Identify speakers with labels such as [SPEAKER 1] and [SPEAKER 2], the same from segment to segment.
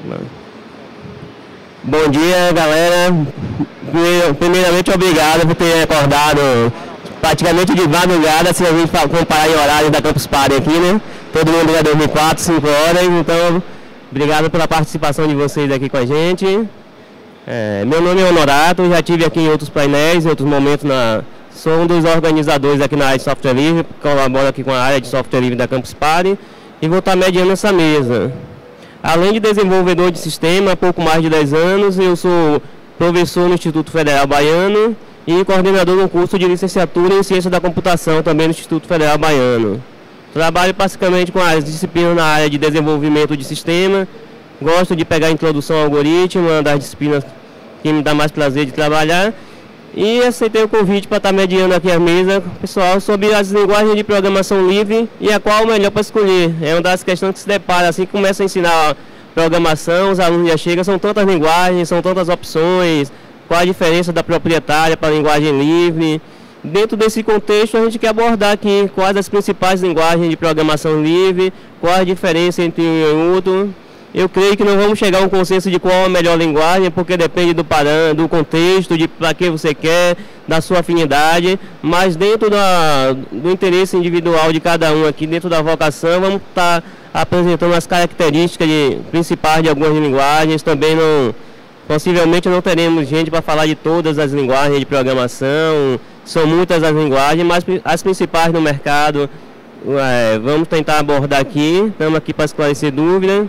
[SPEAKER 1] Bom dia, galera. Primeiramente, obrigado por ter acordado praticamente de madrugada, se a gente comparar em horário da Campus Party aqui, né? Todo mundo vai dormir 4, 5 horas, então obrigado pela participação de vocês aqui com a gente. Meu nome é Honorato, já estive aqui em outros painéis, em outros momentos, sou um dos organizadores aqui na área de software livre, colaboro aqui com a área de software livre da Campus Party e vou estar mediando essa mesa. Além de desenvolvedor de sistema, há pouco mais de 10 anos, eu sou professor no Instituto Federal Baiano e coordenador do curso de licenciatura em Ciência da Computação, também no Instituto Federal Baiano. Trabalho basicamente com as disciplinas na área de desenvolvimento de sistema, gosto de pegar a introdução ao algoritmo, uma das disciplinas que me dá mais prazer de trabalhar, e aceitei o convite para estar mediando aqui a mesa, pessoal, sobre as linguagens de programação livre e a qual o melhor para escolher. É uma das questões que se depara assim que começa a ensinar programação, os alunos já chegam, são tantas linguagens, são tantas opções, qual a diferença da proprietária para a linguagem livre. Dentro desse contexto, a gente quer abordar aqui quais as principais linguagens de programação livre, qual a diferença entre um e outro. Eu creio que não vamos chegar a um consenso de qual a melhor linguagem, porque depende do parâmetro, do contexto, de para que você quer, da sua afinidade, mas dentro do interesse individual de cada um aqui, dentro da vocação, vamos estar apresentando as características principais de algumas linguagens. Também possivelmente não teremos gente para falar de todas as linguagens de programação, são muitas as linguagens, mas as principais no mercado vamos tentar abordar aqui, estamos aqui para esclarecer dúvidas.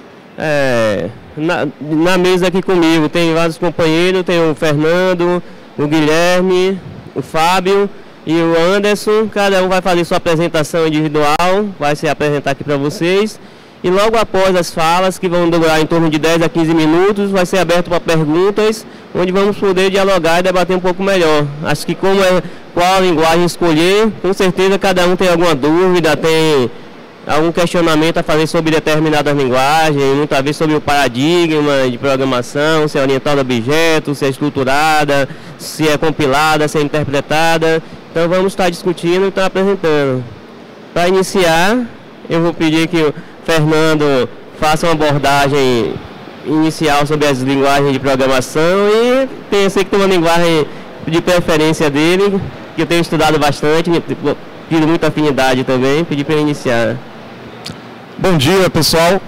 [SPEAKER 1] Na mesa aqui comigo tem vários companheiros, tem o Fernando, o Guilherme, o Fábio e o Anderson. Cada um vai fazer sua apresentação individual, vai se apresentar aqui para vocês. E logo após as falas, que vão durar em torno de 10 a 15 minutos, vai ser aberto para perguntas, onde vamos poder dialogar e debater um pouco melhor. Acho que qual a linguagem escolher, com certeza cada um tem alguma dúvida, tem algum questionamento a fazer sobre determinadas linguagens, muitas vezes sobre o paradigma de programação, se é orientada a objetos, se é estruturada, se é compilada, se é interpretada. Então vamos estar discutindo e estar apresentando. Para iniciar, eu vou pedir que o Fernando faça uma abordagem inicial sobre as linguagens de programação e pensei que tem uma linguagem de preferência dele, que eu tenho estudado bastante, tido muita afinidade também, pedi para ele iniciar.
[SPEAKER 2] Bom dia, pessoal.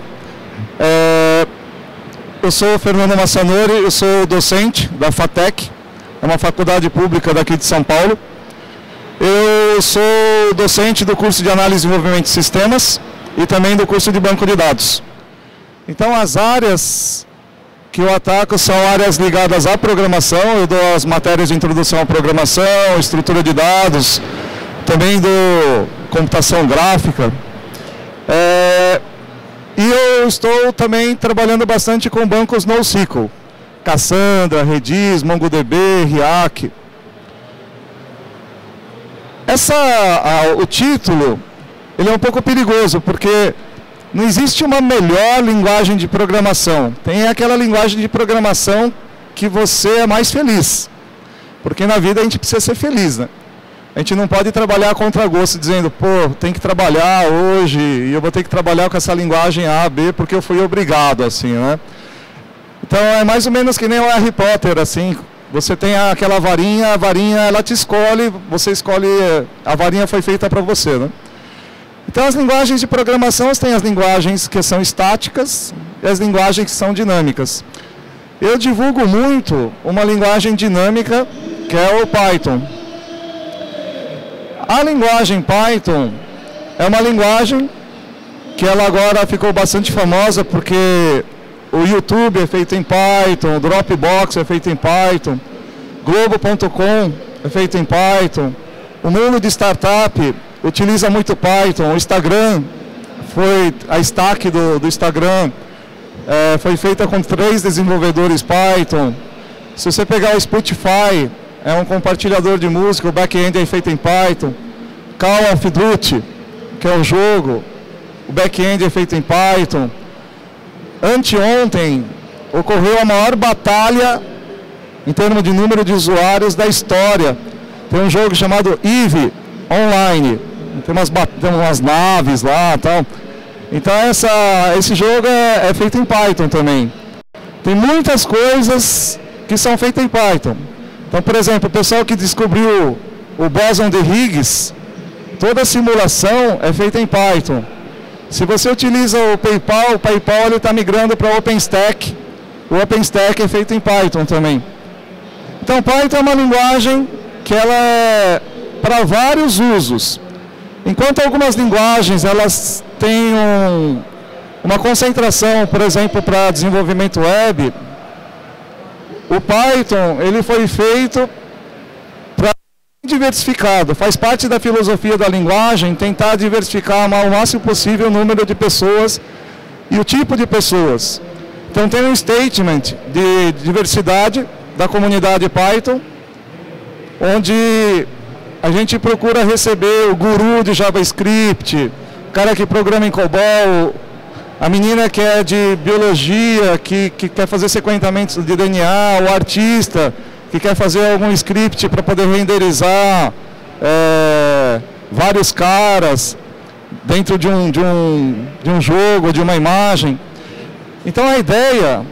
[SPEAKER 2] Eu sou o Fernando Massanori, eu sou docente da FATEC, é uma faculdade pública daqui de São Paulo. Eu sou docente do curso de Análise e Desenvolvimento de Sistemas e também do curso de Banco de Dados. Então, as áreas que eu ataco são áreas ligadas à programação, eu dou as matérias de introdução à programação, estrutura de dados, também dou computação gráfica. E eu estou também trabalhando bastante com bancos NoSQL, Cassandra, Redis, MongoDB, Riak. O título ele é um pouco perigoso, porque não existe uma melhor linguagem de programação. Tem aquela linguagem de programação que você é mais feliz, porque na vida a gente precisa ser feliz, né? A gente não pode trabalhar a contragosto dizendo, pô, tem que trabalhar hoje e eu vou ter que trabalhar com essa linguagem A, B, porque eu fui obrigado, assim, né? Então é mais ou menos que nem o Harry Potter, assim, você tem aquela varinha, a varinha ela te escolhe, você escolhe, a varinha foi feita para você, né? Então as linguagens de programação, tem as linguagens que são estáticas e as linguagens que são dinâmicas. Eu divulgo muito uma linguagem dinâmica, que é o Python. A linguagem Python é uma linguagem que ela agora ficou bastante famosa porque o YouTube é feito em Python, o Dropbox é feito em Python, Globo.com é feito em Python, o mundo de startup utiliza muito Python, o Instagram, a stack do Instagram foi feita com 3 desenvolvedores Python. Se você pegar o Spotify, é um compartilhador de música, o back-end é feito em Python. Call of Duty, que é um jogo, o back-end é feito em Python. Anteontem ocorreu a maior batalha em termos de número de usuários da história. Tem um jogo chamado EVE Online, tem umas naves lá e tal. Então esse jogo é feito em Python também. Tem muitas coisas que são feitas em Python. Então, por exemplo, o pessoal que descobriu o bóson de Higgs, toda a simulação é feita em Python. Se você utiliza o PayPal ele está migrando para o OpenStack. O OpenStack é feito em Python também. Então, Python é uma linguagem que ela é para vários usos. Enquanto algumas linguagens elas têm uma concentração, por exemplo, para desenvolvimento web, o Python ele foi feito para diversificado. Faz parte da filosofia da linguagem tentar diversificar o máximo possível o número de pessoas e o tipo de pessoas. Então tem um statement de diversidade da comunidade Python, onde a gente procura receber o guru de JavaScript, o cara que programa em COBOL, a menina que é de biologia, que quer fazer sequenciamentos de DNA, o artista que quer fazer algum script para poder renderizar vários caras dentro de um jogo, de uma imagem. Então a ideia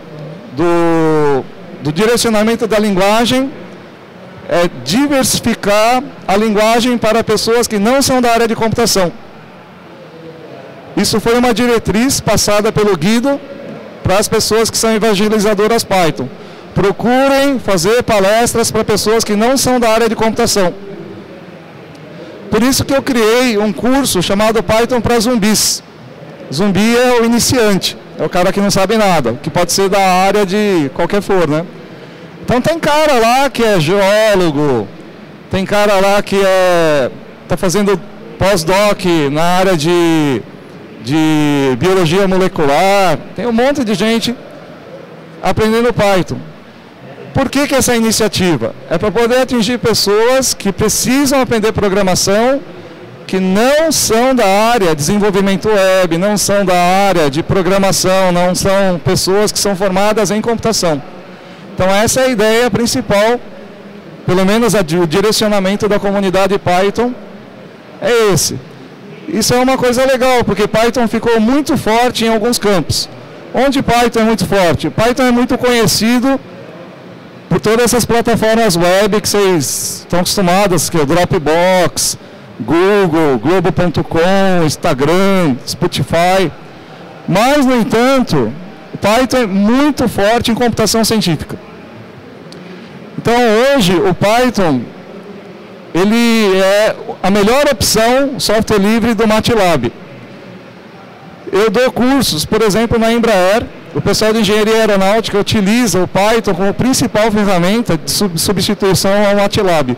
[SPEAKER 2] do direcionamento da linguagem é diversificar a linguagem para pessoas que não são da área de computação. Isso foi uma diretriz passada pelo Guido para as pessoas que são evangelizadoras Python. Procurem fazer palestras para pessoas que não são da área de computação. Por isso que eu criei um curso chamado Python para zumbis. Zumbi é o iniciante, é o cara que não sabe nada, que pode ser da área de qualquer for, né? Então tem cara lá que é geólogo, tem cara lá que está fazendo pós-doc na área de biologia molecular, tem um monte de gente aprendendo Python. Por que essa iniciativa? É para poder atingir pessoas que precisam aprender programação, que não são da área de desenvolvimento web, não são da área de programação, não são pessoas que são formadas em computação. Então essa é a ideia principal, pelo menos o direcionamento da comunidade Python é esse. Isso é uma coisa legal, porque Python ficou muito forte em alguns campos. Onde Python é muito forte? Python é muito conhecido por todas essas plataformas web que vocês estão acostumados, que é o Dropbox, Google, Globo.com, Instagram, Spotify. Mas, no entanto, Python é muito forte em computação científica. Então, hoje, o Python ele é a melhor opção software livre do MATLAB. Eu dou cursos, por exemplo, na Embraer. O pessoal de engenharia aeronáutica utiliza o Python como principal ferramenta de substituição ao MATLAB.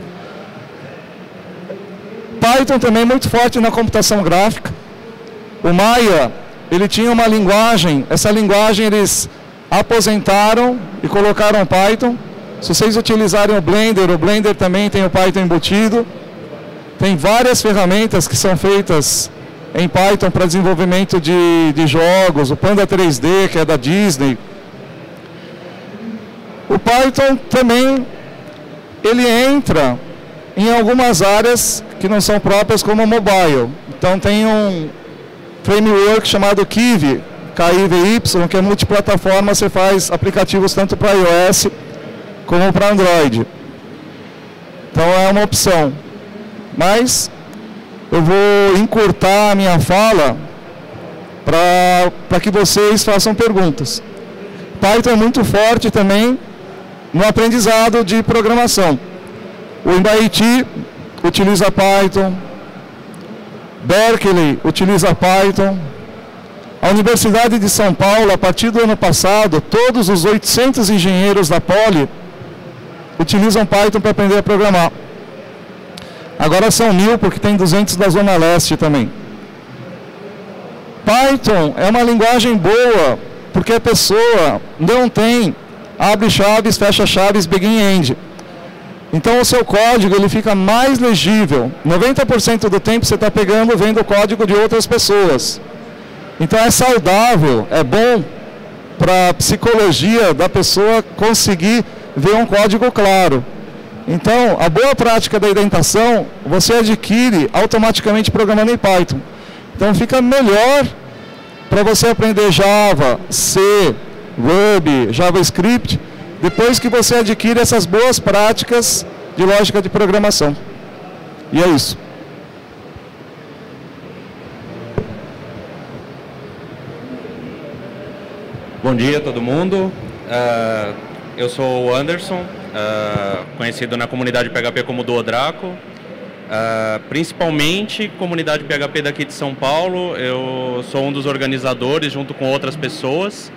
[SPEAKER 2] Python também é muito forte na computação gráfica. O Maya, ele tinha uma linguagem, essa linguagem eles aposentaram e colocaram Python. Se vocês utilizarem o Blender também tem o Python embutido. Tem várias ferramentas que são feitas em Python para desenvolvimento de jogos. O Panda 3D, que é da Disney. O Python também, ele entra em algumas áreas que não são próprias como mobile. Então tem um framework chamado Kivy, K-I-V-Y, que é multiplataforma, você faz aplicativos tanto para iOS como para Android. Então é uma opção. Mas eu vou encurtar a minha fala para que vocês façam perguntas. Python é muito forte também no aprendizado de programação. O MIT utiliza Python, Berkeley utiliza Python. A Universidade de São Paulo, a partir do ano passado, todos os 800 engenheiros da Poli utilizam Python para aprender a programar. Agora são 1000, porque tem 200 da Zona Leste também. Python é uma linguagem boa, porque a pessoa não tem abre chaves, fecha chaves, begin end. Então o seu código ele fica mais legível. 90% do tempo você está pegando, vendo o código de outras pessoas. Então é saudável, é bom para a psicologia da pessoa conseguir ver um código claro. Então, a boa prática da indentação, você adquire automaticamente programando em Python. Então, fica melhor para você aprender Java, C, Ruby, JavaScript, depois que você adquire essas boas práticas de lógica de programação. E é isso.
[SPEAKER 3] Bom dia a todo mundo. Eu sou o Anderson, conhecido na comunidade PHP como Duodraco. Principalmente comunidade PHP daqui de São Paulo. Eu sou um dos organizadores junto com outras pessoas.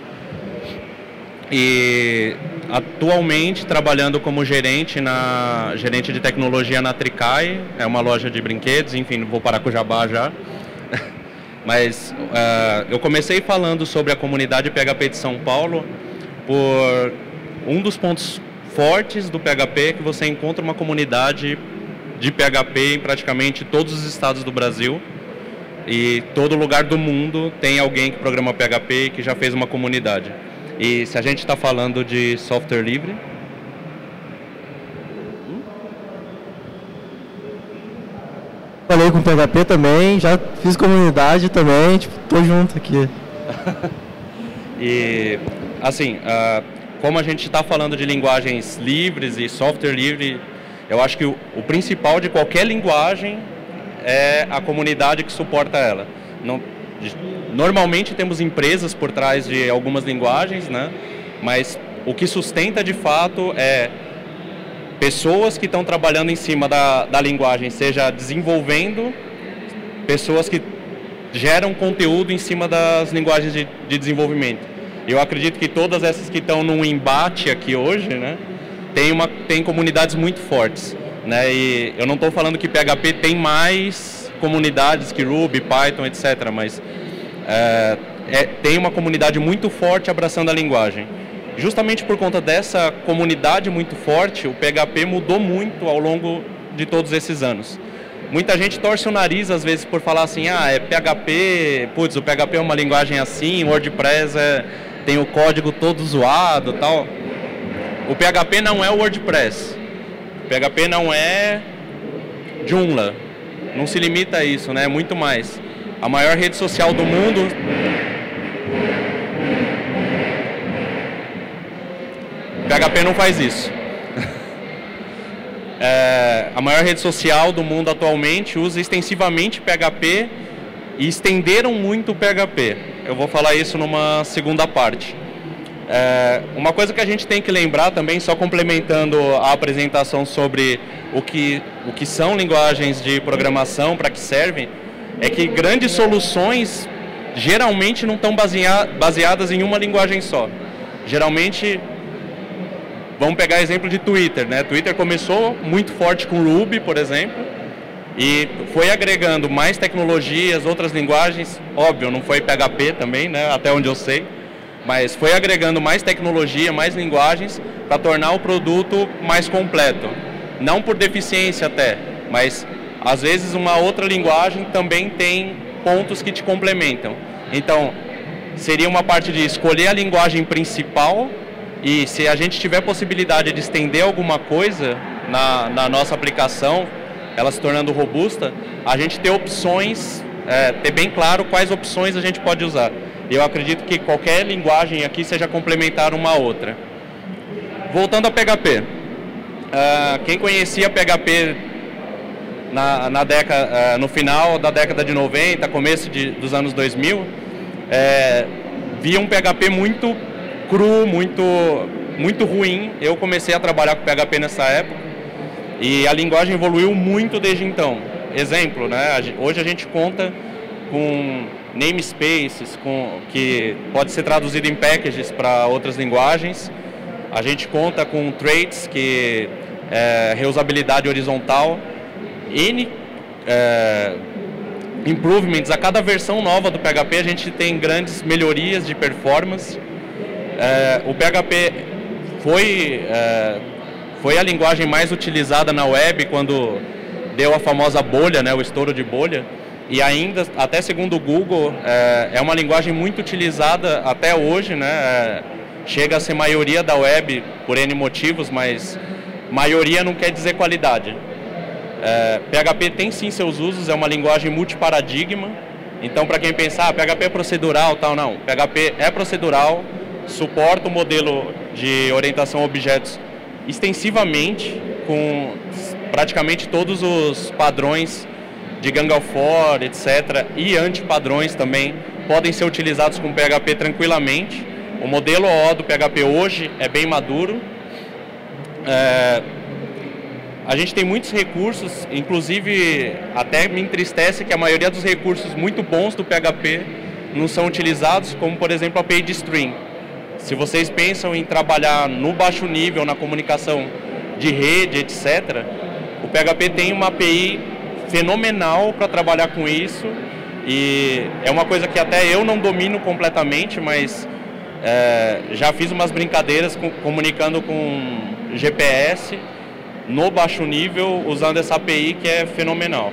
[SPEAKER 3] E atualmente trabalhando como gerente de tecnologia na Tricai, é uma loja de brinquedos, enfim, vou parar com o jabá já. Mas eu comecei falando sobre a comunidade PHP de São Paulo por um dos pontos fortes do PHP, que você encontra uma comunidade de PHP em praticamente todos os estados do Brasil. E todo lugar do mundo tem alguém que programa PHP e que já fez uma comunidade. E se a gente está falando de software livre...
[SPEAKER 4] Falei com PHP também, já fiz comunidade também, tipo, tô junto aqui.
[SPEAKER 3] E, assim, como a gente está falando de linguagens livres e software livre, eu acho que o principal de qualquer linguagem é a comunidade que suporta ela. Normalmente temos empresas por trás de algumas linguagens, né? Mas o que sustenta de fato é pessoas que estão trabalhando em cima da linguagem, seja desenvolvendo, pessoas que geram conteúdo em cima das linguagens de desenvolvimento. Eu acredito que todas essas que estão num embate aqui hoje, né, tem comunidades muito fortes, né? E eu não estou falando que PHP tem mais comunidades que Ruby, Python, etc., mas tem uma comunidade muito forte abraçando a linguagem. Justamente por conta dessa comunidade muito forte, o PHP mudou muito ao longo de todos esses anos. Muita gente torce o nariz às vezes por falar assim, é PHP, putz, o PHP é uma linguagem assim, o WordPress tem o código todo zoado, tal. O PHP não é o WordPress. O PHP não é Joomla. Não se limita a isso, né? É muito mais. A maior rede social do mundo... PHP não faz isso. A maior rede social do mundo atualmente usa extensivamente PHP e estenderam muito o PHP. Eu vou falar isso numa segunda parte. Uma coisa que a gente tem que lembrar também, só complementando a apresentação sobre o que são linguagens de programação, para que servem, é que grandes soluções geralmente não estão baseadas em uma linguagem só. Geralmente... Vamos pegar exemplo de Twitter, né? Twitter começou muito forte com Ruby, por exemplo, e foi agregando mais tecnologias, outras linguagens, óbvio, não foi PHP também, né? Até onde eu sei, mas foi agregando mais tecnologia, mais linguagens, para tornar o produto mais completo. Não por deficiência até, mas às vezes uma outra linguagem também tem pontos que te complementam. Então, seria uma parte de escolher a linguagem principal. E se a gente tiver possibilidade de estender alguma coisa na nossa aplicação, ela se tornando robusta, a gente ter opções, ter bem claro quais opções a gente pode usar. E eu acredito que qualquer linguagem aqui seja complementar uma a outra. Voltando a PHP. Quem conhecia PHP no final da década de 90, começo dos anos 2000, via um PHP muito cru, muito ruim. Eu comecei a trabalhar com PHP nessa época e a linguagem evoluiu muito desde então. Exemplo, né? Hoje a gente conta com namespaces, que pode ser traduzido em packages para outras linguagens. A gente conta com traits, que é reusabilidade horizontal, improvements. A cada versão nova do PHP a gente tem grandes melhorias de performance. O PHP foi a linguagem mais utilizada na web quando deu a famosa bolha, né, o estouro de bolha, e ainda, até segundo o Google, é uma linguagem muito utilizada até hoje, né, chega a ser maioria da web por N motivos, mas maioria não quer dizer qualidade. PHP tem sim seus usos, é uma linguagem multiparadigma, Então, para quem pensar, PHP é procedural, tal, não. PHP é procedural, suporta o modelo de orientação a objetos extensivamente, com praticamente todos os padrões de Gang of Four, etc., e antipadrões também, podem ser utilizados com PHP tranquilamente. O modelo OO do PHP hoje é bem maduro. A gente tem muitos recursos, inclusive até me entristece que a maioria dos recursos muito bons do PHP não são utilizados, como por exemplo a PageStream. Se vocês pensam em trabalhar no baixo nível, na comunicação de rede, etc., o PHP tem uma API fenomenal para trabalhar com isso, e é uma coisa que até eu não domino completamente, mas já fiz umas brincadeiras comunicando com GPS no baixo nível, usando essa API que é fenomenal.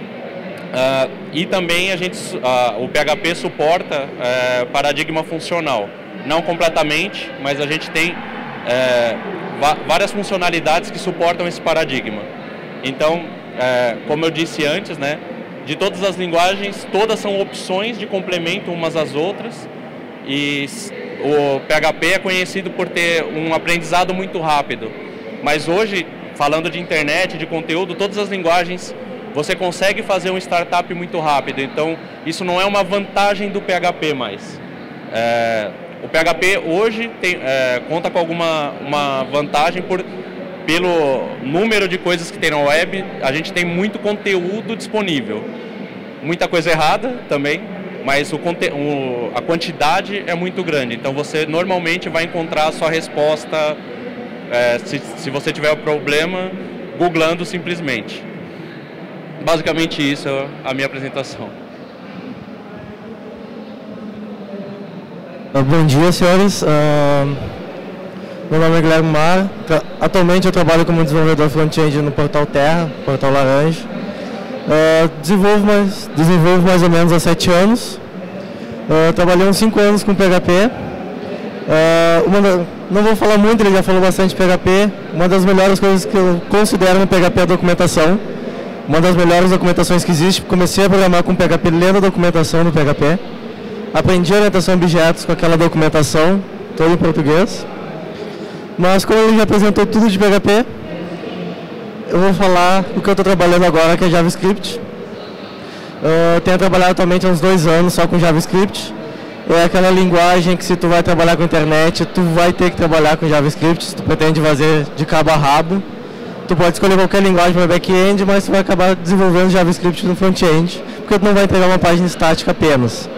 [SPEAKER 3] E também o PHP suporta paradigma funcional. Não completamente, mas a gente tem várias funcionalidades que suportam esse paradigma. Então, como eu disse antes, né, de todas as linguagens, todas são opções de complemento umas às outras, e o PHP é conhecido por ter um aprendizado muito rápido. Mas hoje, falando de internet, de conteúdo, todas as linguagens, você consegue fazer um startup muito rápido. Então, isso não é uma vantagem do PHP mais. O PHP hoje conta com uma vantagem pelo número de coisas que tem na web. A gente tem muito conteúdo disponível. Muita coisa errada também, mas a quantidade é muito grande. Então você normalmente vai encontrar a sua resposta, se você tiver um problema, googlando simplesmente. Basicamente isso é a minha apresentação.
[SPEAKER 4] Bom dia, senhores. Meu nome é Guilherme Mar. Atualmente eu trabalho como desenvolvedor front-end no Portal Terra, Portal Laranja. Desenvolvo mais ou menos há 7 anos. Trabalhei uns 5 anos com PHP. Não vou falar muito, ele já falou bastante de PHP. Uma das melhores coisas que eu considero no PHP é a documentação. Uma das melhores documentações que existe. Comecei a programar com PHP lendo a documentação do PHP. Aprendi a orientação a objetos com aquela documentação, toda em português. Mas como ele já apresentou tudo de PHP, eu vou falar do que eu estou trabalhando agora, que é JavaScript. Eu tenho trabalhado atualmente há uns 2 anos só com JavaScript. É aquela linguagem que se tu vai trabalhar com internet, tu vai ter que trabalhar com JavaScript, se tu pretende fazer de cabo a rabo. Tu pode escolher qualquer linguagem para back-end, mas tu vai acabar desenvolvendo JavaScript no front-end, porque tu não vai entregar uma página estática apenas.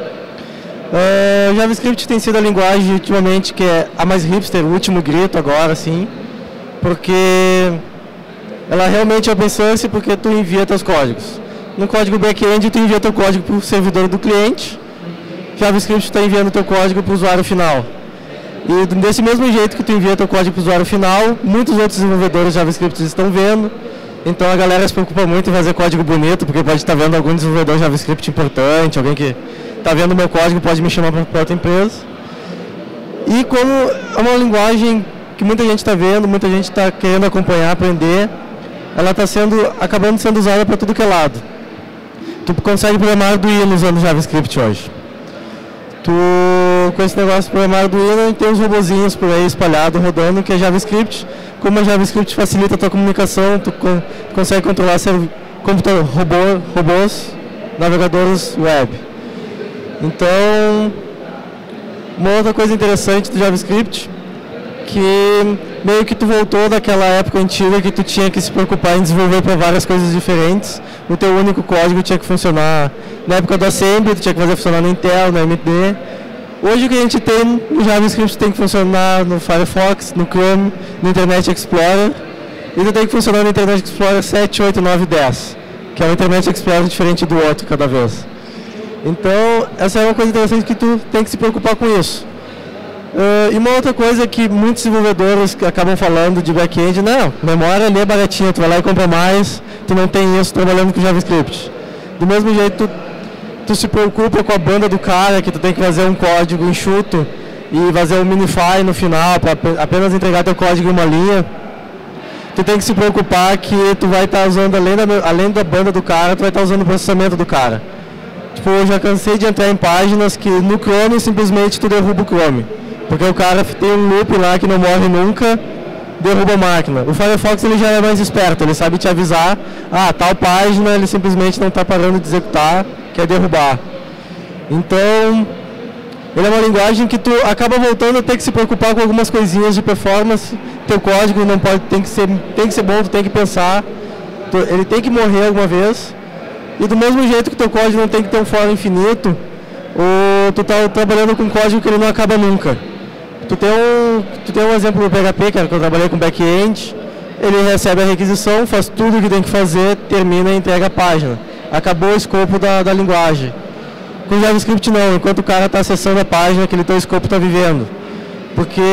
[SPEAKER 4] O JavaScript tem sido a linguagem ultimamente que é a mais hipster, o último grito agora, sim, porque ela realmente é open source, porque tu envia teus códigos. No código back-end tu envia teu código para o servidor do cliente, JavaScript está enviando teu código para o usuário final. E desse mesmo jeito que tu envia teu código para o usuário final, muitos outros desenvolvedores de JavaScript estão vendo. Então a galera se preocupa muito em fazer código bonito, porque pode estar vendo algum desenvolvedor de JavaScript importante, alguém que está vendo o meu código pode me chamar para outra empresa. E como é uma linguagem que muita gente está vendo, muita gente está querendo acompanhar, aprender, ela está acabando sendo usada para tudo que é lado. Tu consegue programar Arduino usando JavaScript hoje. Com esse negócio de programar Arduino, tem uns robozinhos por aí espalhados, rodando, que é JavaScript. Como a JavaScript facilita a tua comunicação, tu consegue controlar computador, robôs, navegadores web. Então, uma outra coisa interessante do JavaScript, que meio que tu voltou daquela época antiga que tu tinha que se preocupar em desenvolver para várias coisas diferentes. O teu único código tinha que funcionar na época do Assembly, tu tinha que fazer funcionar no Intel, no AMD. Hoje o que a gente tem no JavaScript tem que funcionar no Firefox, no Chrome, no Internet Explorer. E tu tem que funcionar no Internet Explorer 7, 8, 9 e 10, que é um Internet Explorer diferente do outro cada vez. Então, essa é uma coisa interessante que tu tem que se preocupar com isso. E uma outra coisa que muitos desenvolvedores acabam falando de back-end, não, memória ali é baratinha, tu vai lá e compra mais, tu não tem isso trabalhando com JavaScript. Do mesmo jeito, tu se preocupa com a banda do cara, que tu tem que fazer um código enxuto e fazer um minify no final, para apenas entregar teu código em uma linha. Tu tem que se preocupar que tu vai estar usando, além da banda do cara, tu vai estar usando o processamento do cara. Tipo, eu já cansei de entrar em páginas que no Chrome simplesmente tu derruba o Chrome. Porque o cara tem um loop lá que não morre nunca, derruba a máquina. O Firefox ele já é mais esperto, ele sabe te avisar, tal página ele simplesmente não está parando de executar, quer derrubar. Então, ele é uma linguagem que tu acaba voltando a ter que se preocupar com algumas coisinhas de performance. Teu código não pode, tem que ser bom, tu tem que pensar, ele tem que morrer alguma vez. E do mesmo jeito que teu código não tem que ter um for infinito, ou tu está trabalhando com código que ele não acaba nunca. Tu tem um exemplo do PHP, que eu trabalhei com back-end, ele recebe a requisição, faz tudo o que tem que fazer, termina e entrega a página. Acabou o escopo da linguagem. Com JavaScript não, enquanto o cara está acessando a página, aquele teu escopo está vivendo. Porque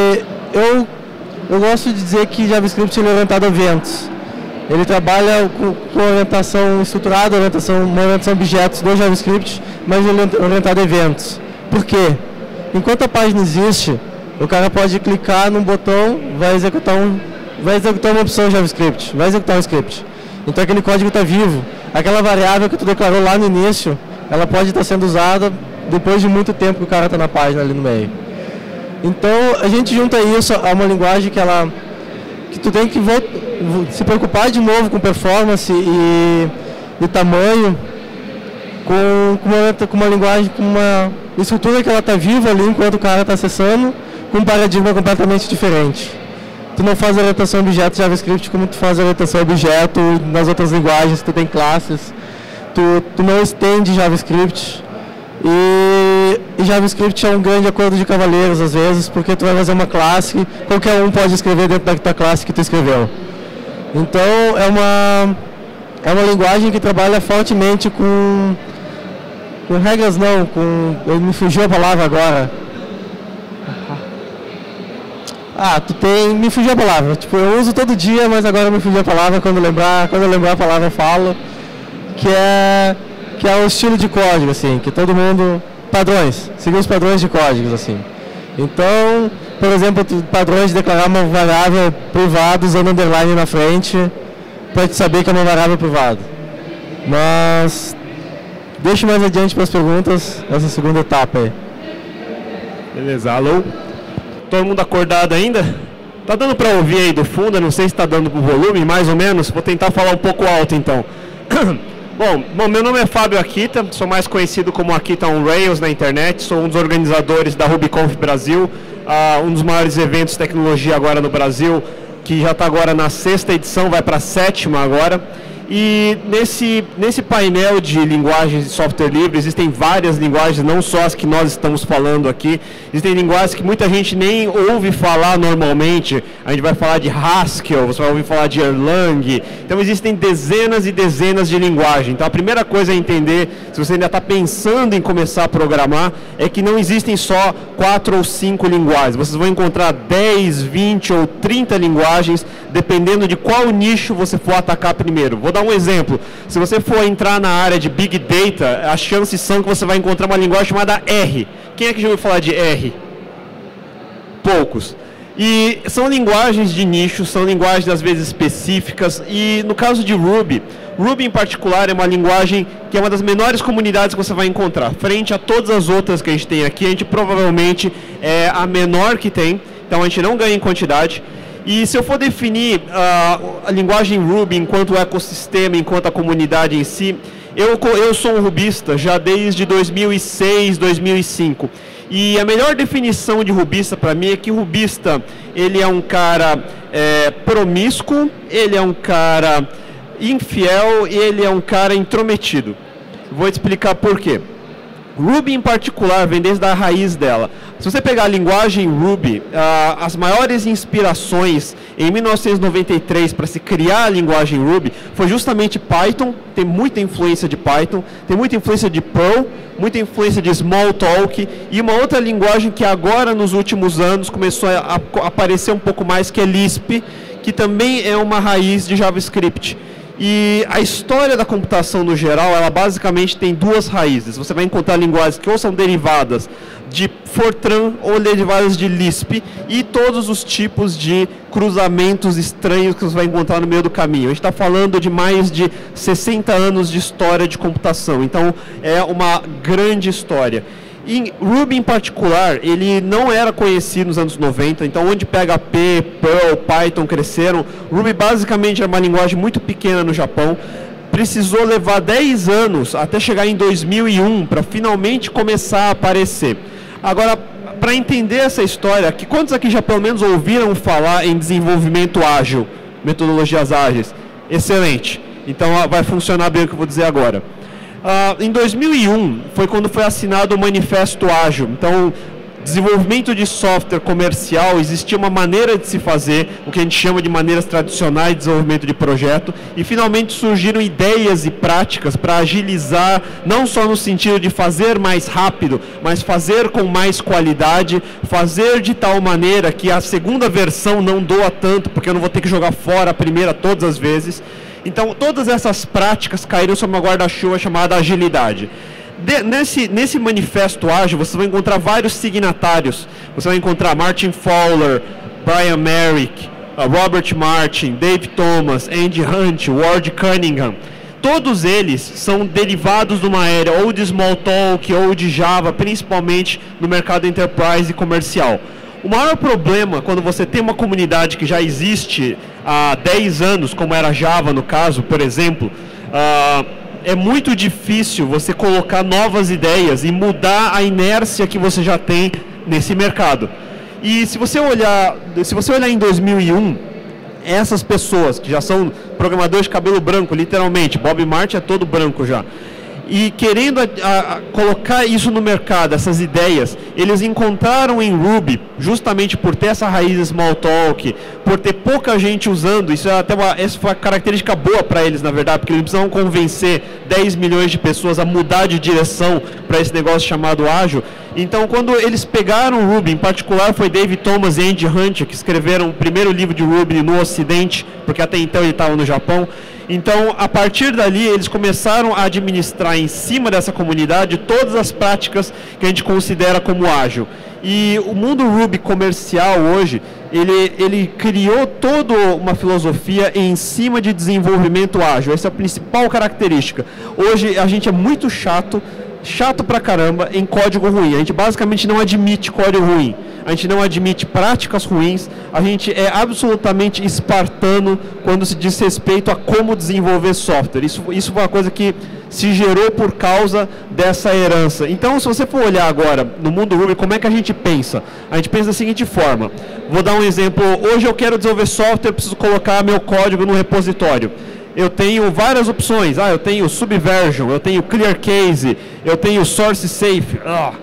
[SPEAKER 4] eu gosto de dizer que JavaScript ele é orientado a eventos. Ele trabalha com orientação estruturada, uma orientação a objetos do JavaScript, mas ele é orientado a eventos. Por quê? Enquanto a página existe, o cara pode clicar num botão, vai executar uma opção JavaScript, vai executar um script. Então aquele código está vivo. Aquela variável que tu declarou lá no início, ela pode estar sendo usada depois de muito tempo que o cara está na página ali no meio. Então a gente junta isso a uma linguagem que tu tem que se preocupar de novo com performance e tamanho, com uma linguagem, com uma estrutura que ela está viva ali enquanto o cara está acessando, com um paradigma completamente diferente. Tu não faz orientação a objeto JavaScript como tu faz a orientação a objeto nas outras linguagens, tu tem classes. Tu não estende JavaScript. E JavaScript é um grande acordo de cavaleiros às vezes, porque tu vai fazer uma classe, qualquer um pode escrever dentro da tua classe que tu escreveu. Então é uma linguagem que trabalha fortemente com regras não, me fugiu a palavra agora. Me fugiu a palavra. Tipo, eu uso todo dia, mas agora me fugiu a palavra, quando eu lembrar a palavra eu falo. Que é o estilo de código, assim, que todo mundo... seguir os padrões de códigos, assim. Então, por exemplo, padrões de declarar uma variável privada usando underline na frente, para te saber que é uma variável privada. Mas, deixo mais adiante para as perguntas, essa segunda etapa aí.
[SPEAKER 5] Beleza, alô? Todo mundo acordado ainda? Tá dando para ouvir aí do fundo? Eu não sei se está dando pro volume, mais ou menos. Vou tentar falar um pouco alto, então. Bom, meu nome é Fábio Akita, sou mais conhecido como Akita on Rails na internet, sou um dos organizadores da RubyConf Brasil, um dos maiores eventos de tecnologia agora no Brasil, que já está agora na 6ª edição, vai para a 7ª agora. E nesse painel de linguagens de software livre, existem várias linguagens, não só as que nós estamos falando aqui. Existem linguagens que muita gente nem ouve falar normalmente. A gente vai falar de Haskell, você vai ouvir falar de Erlang. Então existem dezenas e dezenas de linguagens. Então a primeira coisa a entender, se você ainda está pensando em começar a programar, é que não existem só 4 ou 5 linguagens. Vocês vão encontrar 10, 20 ou 30 linguagens, dependendo de qual nicho você for atacar primeiro. Vou dar um exemplo. Se você for entrar na área de Big Data, as chances são que você vai encontrar uma linguagem chamada R. Quem é que já ouviu falar de R? Poucos. E são linguagens de nicho, são linguagens às vezes específicas. E no caso de Ruby em particular é uma linguagem que é uma das menores comunidades que você vai encontrar. Frente a todas as outras que a gente tem aqui, a gente provavelmente é a menor que tem. Então a gente não ganha em quantidade. E se eu for definir a linguagem Ruby enquanto ecossistema, enquanto a comunidade em si, eu sou um rubista já desde 2006, 2005. E a melhor definição de rubista para mim é que o rubista, ele é um cara promíscuo, ele é um cara infiel e ele é um cara intrometido. Vou te explicar por quê. Ruby em particular vem desde a raiz dela. Se você pegar a linguagem Ruby, as maiores inspirações em 1993 para se criar a linguagem Ruby foi justamente Python. Tem muita influência de Python, tem muita influência de Perl, muita influência de Smalltalk e uma outra linguagem que agora nos últimos anos começou a aparecer um pouco mais, que é Lisp, que também é uma raiz de JavaScript. E a história da computação no geral, ela basicamente tem duas raízes. Você vai encontrar linguagens que ou são derivadas de Fortran ou derivadas de Lisp e todos os tipos de cruzamentos estranhos que você vai encontrar no meio do caminho. A gente está falando de mais de 60 anos de história de computação, então é uma grande história. E Ruby em particular, ele não era conhecido nos anos 90, então onde PHP, Perl, Python cresceram, Ruby basicamente era uma linguagem muito pequena no Japão, precisou levar 10 anos até chegar em 2001 para finalmente começar a aparecer. Agora, para entender essa história, quantos aqui já pelo menos ouviram falar em desenvolvimento ágil, metodologias ágeis? Excelente, então vai funcionar bem o que eu vou dizer agora. Em 2001 foi quando foi assinado o Manifesto Ágil. Então, desenvolvimento de software comercial, existia uma maneira de se fazer, o que a gente chama de maneiras tradicionais de desenvolvimento de projeto, e finalmente surgiram ideias e práticas para agilizar, não só no sentido de fazer mais rápido, mas fazer com mais qualidade, fazer de tal maneira que a segunda versão não doa tanto, porque eu não vou ter que jogar fora a primeira todas as vezes. Então, todas essas práticas caíram sob uma guarda-chuva chamada agilidade. Nesse manifesto ágil, você vai encontrar vários signatários. Você vai encontrar Martin Fowler, Brian Merrick, Robert Martin, Dave Thomas, Andy Hunt, Ward Cunningham. Todos eles são derivados de uma era ou de Smalltalk ou de Java, principalmente no mercado enterprise e comercial. O maior problema, quando você tem uma comunidade que já existe há 10 anos, como era Java no caso, por exemplo, é muito difícil você colocar novas ideias e mudar a inércia que você já tem nesse mercado. E se você olhar em 2001, essas pessoas que já são programadores de cabelo branco, literalmente, Bob Martin é todo branco já, e querendo colocar isso no mercado, essas ideias, eles encontraram em Ruby, justamente por ter essa raiz Smalltalk, por ter pouca gente usando, essa foi uma característica boa para eles, na verdade, porque eles precisavam convencer 10 milhões de pessoas a mudar de direção para esse negócio chamado ágil. Então, quando eles pegaram o Ruby, em particular foi Dave Thomas e Andy Hunt, que escreveram o primeiro livro de Ruby no Ocidente, porque até então ele estava no Japão. Então, a partir dali, eles começaram a administrar em cima dessa comunidade todas as práticas que a gente considera como ágil. E o mundo Ruby comercial hoje, ele criou toda uma filosofia em cima de desenvolvimento ágil. Essa é a principal característica. Hoje, a gente é muito chato pra caramba em código ruim. A gente basicamente não admite código ruim. A gente não admite práticas ruins, a gente é absolutamente espartano quando se diz respeito a como desenvolver software. Isso foi uma coisa que se gerou por causa dessa herança. Então, se você for olhar agora no mundo Ruby, como é que a gente pensa? A gente pensa da seguinte forma. Vou dar um exemplo. Hoje eu quero desenvolver software, eu preciso colocar meu código no repositório. Eu tenho várias opções. Eu tenho Subversion, eu tenho Clear Case, eu tenho Source Safe.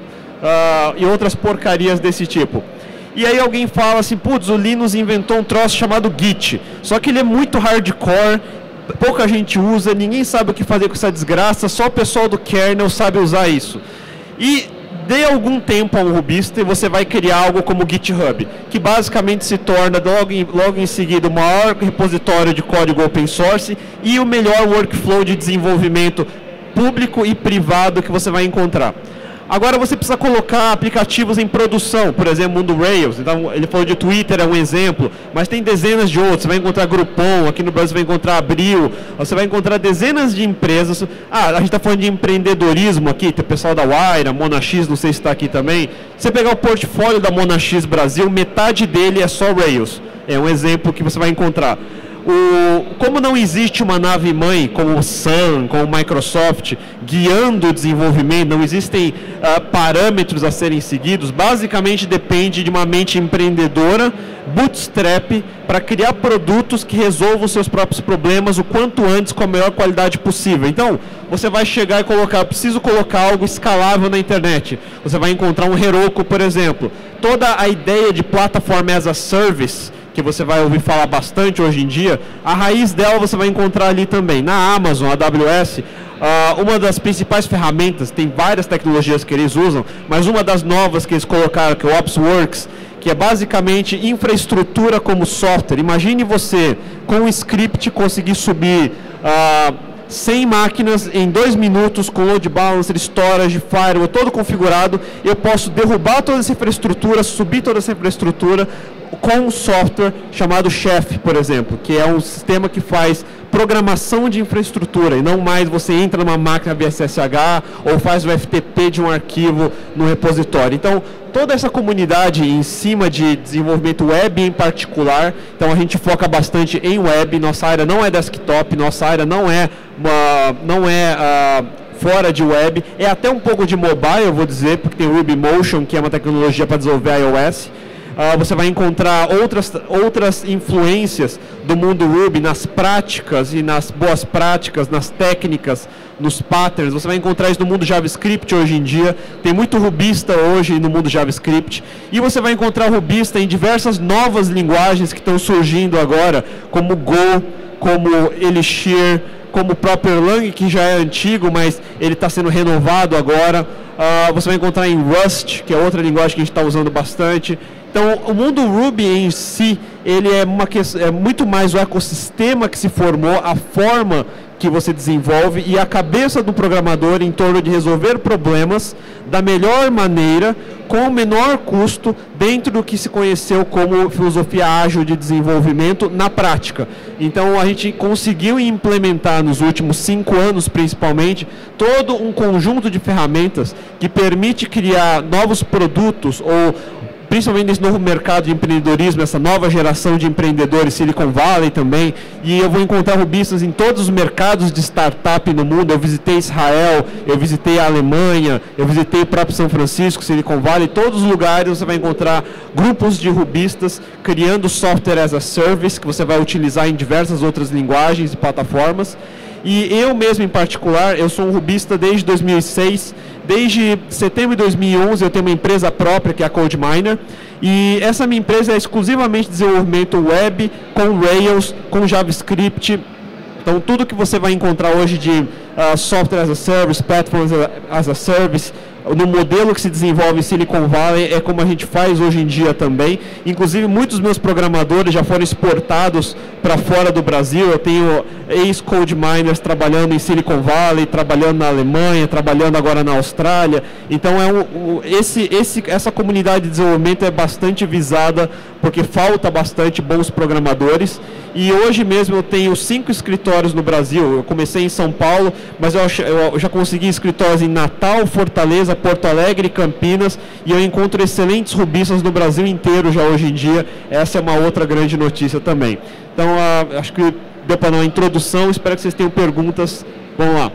[SPEAKER 5] E outras porcarias desse tipo. E aí alguém fala assim, putz, o Linus inventou um troço chamado Git, só que ele é muito hardcore, pouca gente usa, ninguém sabe o que fazer com essa desgraça, só o pessoal do kernel sabe usar isso. E dê algum tempo a um rubista e você vai criar algo como o GitHub, que basicamente se torna logo em seguida o maior repositório de código open source e o melhor workflow de desenvolvimento público e privado que você vai encontrar. Agora você precisa colocar aplicativos em produção, por exemplo, mundo Rails. Então, ele falou de Twitter, é um exemplo, mas tem dezenas de outros. Você vai encontrar Groupon, aqui no Brasil você vai encontrar Abril, você vai encontrar dezenas de empresas. A gente está falando de empreendedorismo aqui, tem o pessoal da Wire, a Monax, não sei se está aqui também. Se você pegar o portfólio da Monax Brasil, metade dele é só Rails. É um exemplo que você vai encontrar. Como não existe uma nave-mãe como o Sun, como o Microsoft, guiando o desenvolvimento, não existem parâmetros a serem seguidos, basicamente depende de uma mente empreendedora, bootstrap, para criar produtos que resolvam seus próprios problemas o quanto antes com a melhor qualidade possível. Então, você vai chegar e preciso colocar algo escalável na internet. Você vai encontrar um Heroku, por exemplo. Toda a ideia de Platform as a Service, que você vai ouvir falar bastante hoje em dia, a raiz dela você vai encontrar ali também. Na Amazon, AWS, uma das principais ferramentas, tem várias tecnologias que eles usam, mas uma das novas que eles colocaram, que é o OpsWorks, que é basicamente infraestrutura como software. Imagine você, com um script, conseguir subir 100 máquinas em 2 minutos, com load balancer, storage, firewall, todo configurado. Eu posso derrubar toda essa infraestrutura, subir toda essa infraestrutura com um software chamado Chef, por exemplo, que é um sistema que faz programação de infraestrutura, e não mais você entra numa máquina via SSH ou faz o FTP de um arquivo no repositório. Então, toda essa comunidade em cima de desenvolvimento web em particular, então a gente foca bastante em web, nossa área não é desktop, nossa área não é fora de web, é até um pouco de mobile, eu vou dizer, porque tem o Ruby Motion, que é uma tecnologia para desenvolver iOS. Você vai encontrar outras influências do mundo Ruby nas práticas e nas boas práticas, nas técnicas, nos patterns. Você vai encontrar isso no mundo JavaScript hoje em dia. Tem muito rubista hoje no mundo JavaScript. E você vai encontrar rubista em diversas novas linguagens que estão surgindo agora, como Go, como Elixir, como o próprio Erlang, que já é antigo, mas ele está sendo renovado agora. Você vai encontrar em Rust, que é outra linguagem que a gente está usando bastante. Então, o mundo Ruby em si, ele é muito mais o ecossistema que se formou, a forma que você desenvolve e a cabeça do programador em torno de resolver problemas da melhor maneira, com o menor custo, dentro do que se conheceu como filosofia ágil de desenvolvimento na prática. Então, a gente conseguiu implementar nos últimos 5 anos, principalmente, todo um conjunto de ferramentas que permite criar novos produtos ou principalmente nesse novo mercado de empreendedorismo, essa nova geração de empreendedores, Silicon Valley também, e eu vou encontrar rubistas em todos os mercados de startup no mundo. Eu visitei Israel, eu visitei a Alemanha, eu visitei o próprio São Francisco, Silicon Valley, todos os lugares você vai encontrar grupos de rubistas criando software as a service, que você vai utilizar em diversas outras linguagens e plataformas. E eu mesmo, em particular, eu sou um rubista desde 2006, desde setembro de 2011 eu tenho uma empresa própria, que é a CodeMiner, e essa minha empresa é exclusivamente desenvolvimento web, com Rails, com JavaScript. Então, tudo que você vai encontrar hoje de software as a service, platforms as a service, no modelo que se desenvolve em Silicon Valley, é como a gente faz hoje em dia também. Inclusive, muitos dos meus programadores já foram exportados para fora do Brasil. Eu tenho ex-CodeMiners trabalhando em Silicon Valley, trabalhando na Alemanha, trabalhando agora na Austrália. Então, essa comunidade de desenvolvimento é bastante visada, porque falta bastante bons programadores. E hoje mesmo eu tenho 5 escritórios no Brasil. Eu comecei em São Paulo, mas eu já consegui escritórios em Natal, Fortaleza, Porto Alegre e Campinas, e eu encontro excelentes rubistas no Brasil inteiro já hoje em dia. Essa é uma outra grande notícia também. Então, acho que deu para dar uma introdução, espero que vocês tenham perguntas. Vamos lá.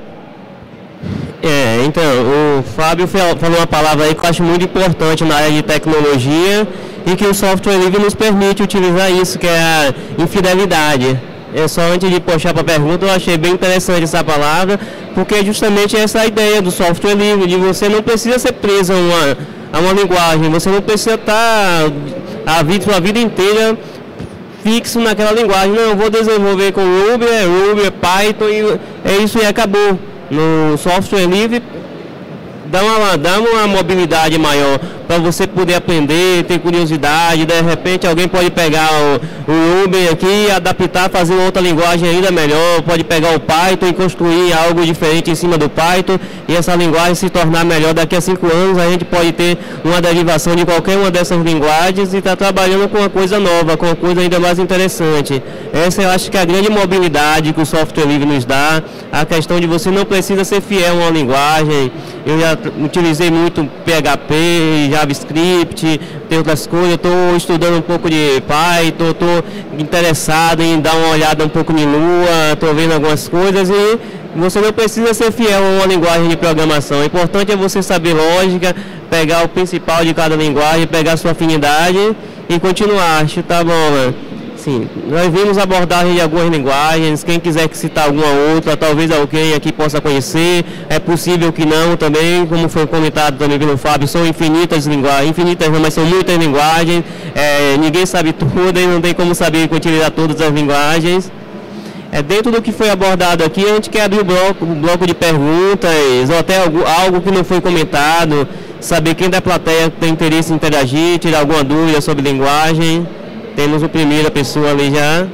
[SPEAKER 1] Então, o Fábio falou uma palavra aí que eu acho muito importante na área de tecnologia e que o software livre nos permite utilizar isso, que é a infidelidade. Só antes de puxar para a pergunta, eu achei bem interessante essa palavra, porque é justamente essa a ideia do software livre, de você não precisa ser preso a uma linguagem, você não precisa estar a vida inteira fixo naquela linguagem. Não, eu vou desenvolver com Ruby, Python, e é isso e acabou. No software livre, dá uma mobilidade maior para você poder aprender, ter curiosidade. De repente alguém pode pegar o Ruby aqui, adaptar, fazer outra linguagem ainda melhor, pode pegar o Python e construir algo diferente em cima do Python, e essa linguagem se tornar melhor. Daqui a 5 anos a gente pode ter uma derivação de qualquer uma dessas linguagens e estar trabalhando com uma coisa nova, com uma coisa ainda mais interessante. Essa eu acho que é a grande mobilidade que o software livre nos dá, a questão de você não precisa ser fiel a uma linguagem. Eu já utilizei muito PHP, JavaScript, tem outras coisas. Eu estou estudando um pouco de Python, estou interessado em dar uma olhada um pouco em Lua, estou vendo algumas coisas, e você não precisa ser fiel a uma linguagem de programação. O importante é você saber lógica, pegar o principal de cada linguagem, pegar a sua afinidade e continuar. Acho que tá bom, né? Sim, nós vimos a abordagem de algumas linguagens. Quem quiser que citar alguma outra, talvez alguém aqui possa conhecer. É possível que não também, como foi comentado também pelo Fábio, são infinitas linguagens, infinitas não, mas são muitas linguagens. Ninguém sabe tudo e não tem como saber utilizar todas as linguagens. Dentro do que foi abordado aqui, a gente quer abrir o bloco de perguntas, ou até algo que não foi comentado. saber quem da plateia tem interesse em interagir, tirar alguma dúvida sobre linguagem. Temos a primeira pessoa ali já.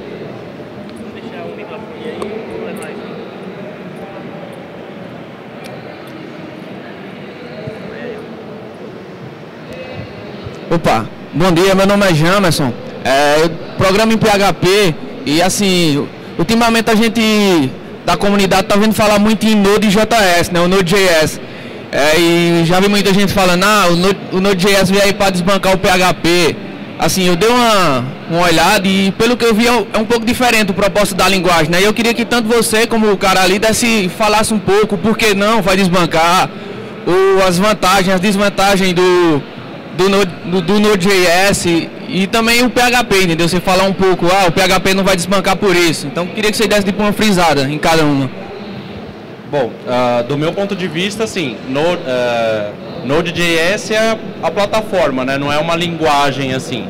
[SPEAKER 6] Opa, bom dia, meu nome é Jamerson, eu programo em PHP e assim, ultimamente a gente da comunidade está vendo falar muito em Node.js, né, o Node.js, e já vi muita gente falando, o Node.js veio aí para desbancar o PHP. Assim, eu dei uma olhada e pelo que eu vi é um pouco diferente o propósito da linguagem, né, e eu queria que tanto você como o cara ali falasse um pouco por que não vai desbancar, ou as vantagens, as desvantagens do Node.js e também o PHP, entendeu? Você falar um pouco, o PHP não vai desbancar por isso. Então, queria que você desse tipo uma frisada em cada uma.
[SPEAKER 3] Bom, do meu ponto de vista, assim, Node.js é a plataforma, né? Não é uma linguagem, assim.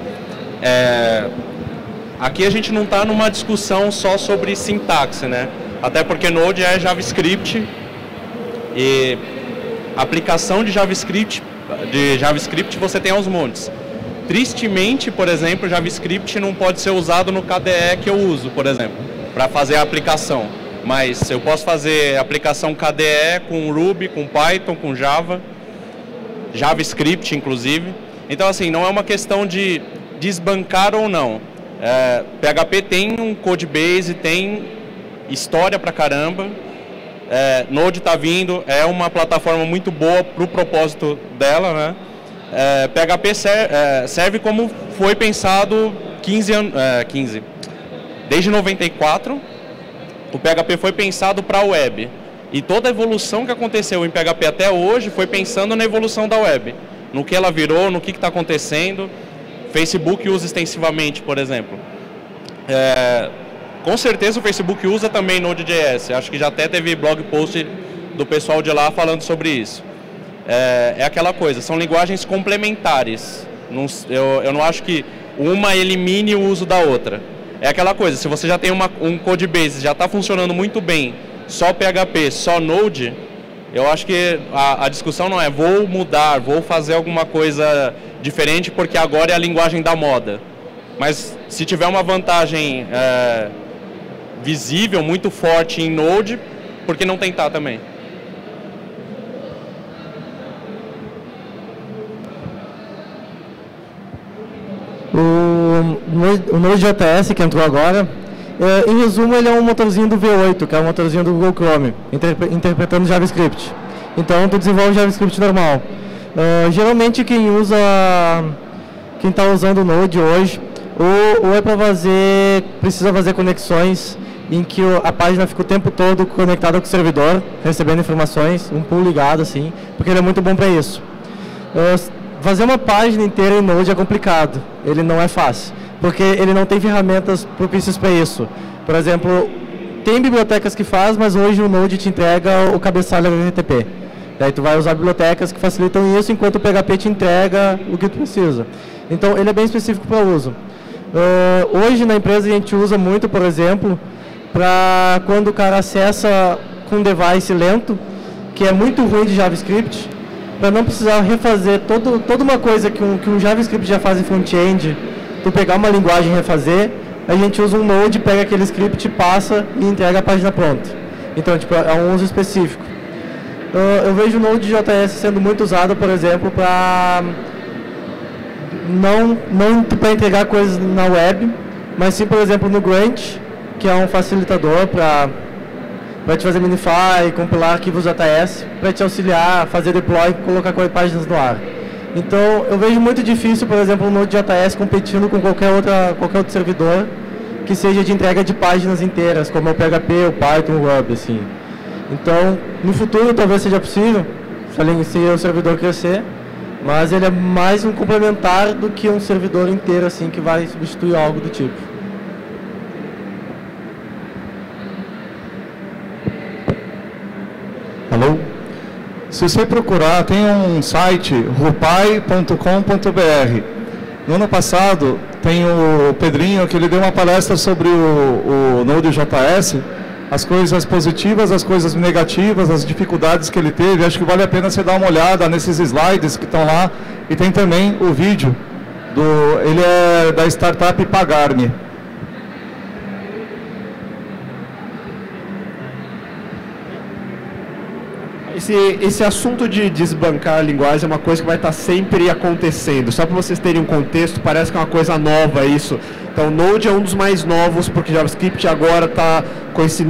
[SPEAKER 3] Aqui a gente não está numa discussão só sobre sintaxe, né? Até porque Node é JavaScript e aplicação de JavaScript você tem aos montes. Tristemente, por exemplo, JavaScript não pode ser usado no KDE que eu uso, por exemplo, para fazer a aplicação. Mas eu posso fazer aplicação KDE com Ruby, com Python, com Java, JavaScript inclusive. Então assim, não é uma questão de desbancar ou não. PHP tem um codebase, tem história pra caramba. Node está vindo, é uma plataforma muito boa para o propósito dela, né? PHP serve como foi pensado 15 anos, desde 94, o PHP foi pensado para a web. E toda a evolução que aconteceu em PHP até hoje foi pensando na evolução da web, no que ela virou, no que está acontecendo. Facebook usa extensivamente, por exemplo. Com certeza o Facebook usa também Node.js, acho que já até teve blog post do pessoal de lá falando sobre isso. É aquela coisa, são linguagens complementares, eu não acho que uma elimine o uso da outra. É aquela coisa, se você já tem um codebase, já está funcionando muito bem, só PHP, só Node, eu acho que a discussão não é vou mudar, vou fazer alguma coisa diferente porque agora é a linguagem da moda. Mas se tiver uma vantagem visível, muito forte em Node, por que não tentar também?
[SPEAKER 4] O Node.js que entrou agora, em resumo, ele é um motorzinho do V8, que é um motorzinho do Google Chrome, interpretando JavaScript. Então, tu desenvolve JavaScript normal. Geralmente, quem está usando o Node hoje, ou é para precisa fazer conexões em que a página fica o tempo todo conectada com o servidor, recebendo informações, um pool ligado assim, porque ele é muito bom para isso. Fazer uma página inteira em Node é complicado, ele não é fácil, porque ele não tem ferramentas propícias para isso. Por exemplo, tem bibliotecas que faz, mas hoje o Node te entrega o cabeçalho HTTP. Daí tu vai usar bibliotecas que facilitam isso, enquanto o PHP te entrega o que tu precisa. Então ele é bem específico para uso. Hoje na empresa a gente usa muito, por exemplo, para quando o cara acessa com um device lento, que é muito ruim de JavaScript, para não precisar refazer toda uma coisa que um JavaScript já faz em front-end, tu pegar uma linguagem e refazer, a gente usa um Node, pega aquele script, passa e entrega a página pronta. Então, tipo, é um uso específico. Eu vejo o Node.js sendo muito usado, por exemplo, para não para entregar coisas na web, mas sim, por exemplo, no Grunt, que é um facilitador para te fazer minify, compilar arquivos JS, para te auxiliar, fazer deploy, colocar páginas no ar. Então, eu vejo muito difícil, por exemplo, o Node.js competindo com qualquer outro servidor que seja de entrega de páginas inteiras, como o PHP, o Python, o Ruby, assim. Então, no futuro talvez seja possível, se o servidor crescer, mas ele é mais um complementar do que um servidor inteiro, assim, que vai substituir algo do tipo.
[SPEAKER 2] Alô? Se você procurar, tem um site, rupai.com.br. No ano passado, tem o Pedrinho, que ele deu uma palestra sobre o Node.js, as coisas positivas, as coisas negativas, as dificuldades que ele teve. Acho que vale a pena você dar uma olhada nesses slides que estão lá, e tem também o vídeo, ele é da startup Pagar.me.
[SPEAKER 5] Esse assunto de desbancar a linguagem é uma coisa que vai estar sempre acontecendo. Só para vocês terem um contexto, parece que é uma coisa nova isso. Então, Node é um dos mais novos, porque JavaScript agora está com essa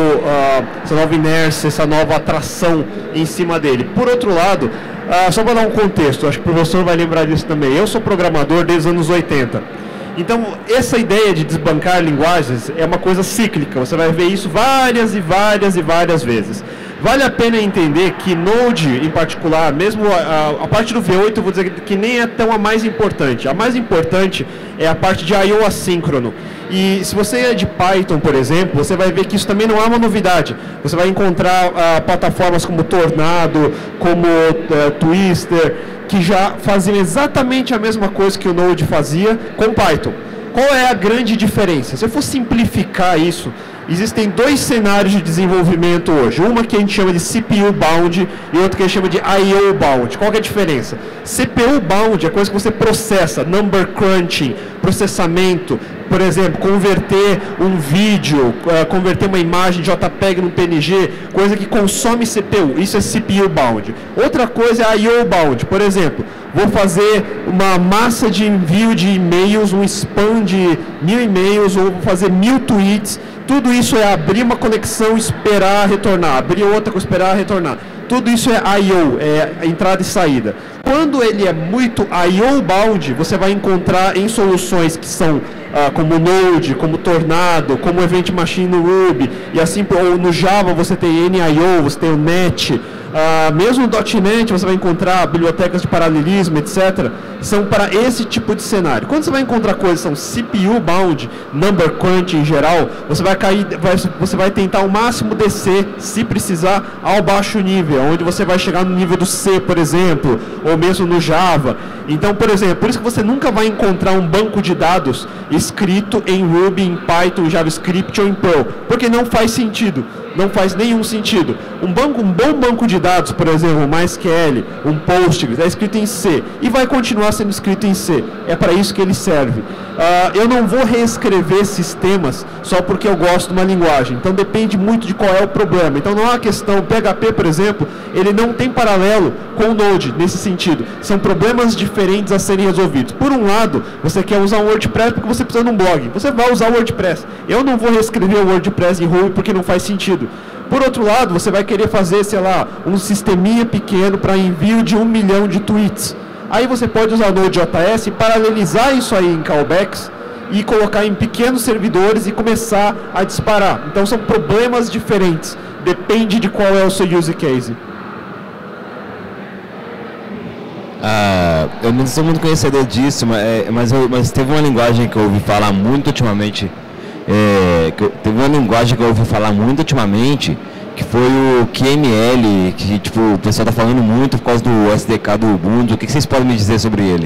[SPEAKER 5] nova inércia, essa nova atração em cima dele. Por outro lado, só para dar um contexto, acho que o professor vai lembrar disso também. Eu sou programador desde os anos 80. Então, essa ideia de desbancar linguagens é uma coisa cíclica. Você vai ver isso várias e várias e várias vezes. Vale a pena entender que Node, em particular, mesmo a parte do V8, eu vou dizer que nem é tão a mais importante. A mais importante é a parte de I/O assíncrono. E se você é de Python, por exemplo, você vai ver que isso também não é uma novidade. Você vai encontrar plataformas como Tornado, como Twister, que já faziam exatamente a mesma coisa que o Node fazia com Python. Qual é a grande diferença? Se eu for simplificar isso, existem dois cenários de desenvolvimento hoje. Uma que a gente chama de CPU bound e outra que a gente chama de I/O bound. Qual que é a diferença? CPU bound é coisa que você processa, number crunching, processamento, por exemplo, converter um vídeo, converter uma imagem de JPEG no PNG, coisa que consome CPU. Isso é CPU bound. Outra coisa é I/O bound. Por exemplo, vou fazer uma massa de envio de e-mails, um spam de 1000 e-mails, ou vou fazer 1000 tweets. Tudo isso é abrir uma conexão, esperar retornar, abrir outra, esperar retornar. Tudo isso é I/O, é entrada e saída. Quando ele é muito I/O bound, você vai encontrar em soluções que são como Node, como Tornado, como Event Machine no Ruby, e assim, ou no Java você tem NIO, você tem o Net. Mesmo no .NET você vai encontrar bibliotecas de paralelismo, etc. São para esse tipo de cenário. Quando você vai encontrar coisas que são CPU bound, number crunch em geral, você vai tentar ao máximo descer, se precisar, ao baixo nível, onde você vai chegar no nível do C, por exemplo, ou mesmo no Java. Então, por exemplo, por isso que você nunca vai encontrar um banco de dados escrito em Ruby, em Python, em JavaScript ou em Perl, porque não faz sentido. Não faz nenhum sentido. Um bom banco de dados, por exemplo, um MySQL, um Postgres, é escrito em C e vai continuar sendo escrito em C. É para isso que ele serve. Eu não vou reescrever sistemas só porque eu gosto de uma linguagem. Então depende muito de qual é o problema. Então não há questão, PHP, por exemplo, ele não tem paralelo com o Node nesse sentido. São problemas diferentes a serem resolvidos. Por um lado, você quer usar um WordPress porque você precisa de um blog. Você vai usar o WordPress. Eu não vou reescrever o WordPress em Ruby porque não faz sentido. Por outro lado, você vai querer fazer, sei lá, um sisteminha pequeno para envio de 1 milhão de tweets. Aí você pode usar o Node.js e paralelizar isso aí em callbacks e colocar em pequenos servidores e começar a disparar. Então são problemas diferentes. Depende de qual é o seu use case.
[SPEAKER 7] Eu não sou muito conhecedor disso, mas teve uma linguagem que eu ouvi falar muito ultimamente. Que foi o QML, que tipo, o pessoal está falando muito por causa do SDK do Ubuntu. O que vocês podem me dizer sobre ele?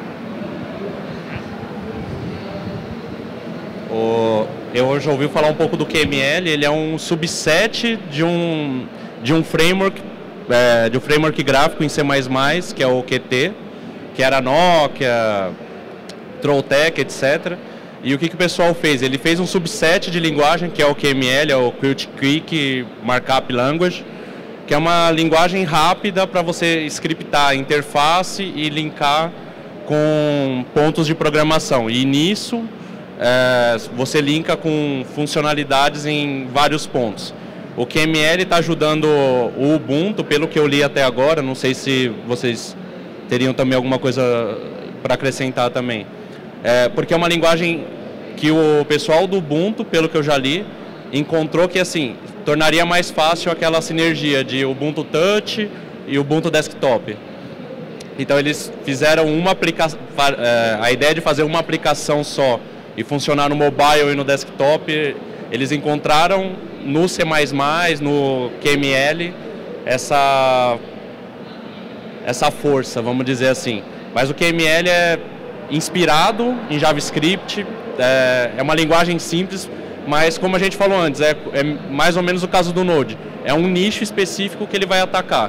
[SPEAKER 3] Eu já ouvi falar um pouco do QML. Ele é um subset de um framework, de um framework gráfico em C++, que é o Qt, que era Nokia, Trolltech, etc. E o que o pessoal fez? Ele fez um subset de linguagem, que é o QML, é o Qt Quick Markup Language, que é uma linguagem rápida para você scriptar a interface e linkar com pontos de programação. E nisso, você linka com funcionalidades em vários pontos. O QML está ajudando o Ubuntu, pelo que eu li até agora, não sei se vocês teriam também alguma coisa para acrescentar também. Porque é uma linguagem que o pessoal do Ubuntu, pelo que eu já li, encontrou que assim tornaria mais fácil aquela sinergia de Ubuntu Touch e Ubuntu Desktop. Então eles fizeram uma aplicação, a ideia de fazer uma aplicação só e funcionar no mobile e no desktop, eles encontraram no C++, no QML, essa força, vamos dizer assim. Mas o QML é inspirado em JavaScript, é uma linguagem simples, mas como a gente falou antes, é mais ou menos o caso do Node. É um nicho específico que ele vai atacar.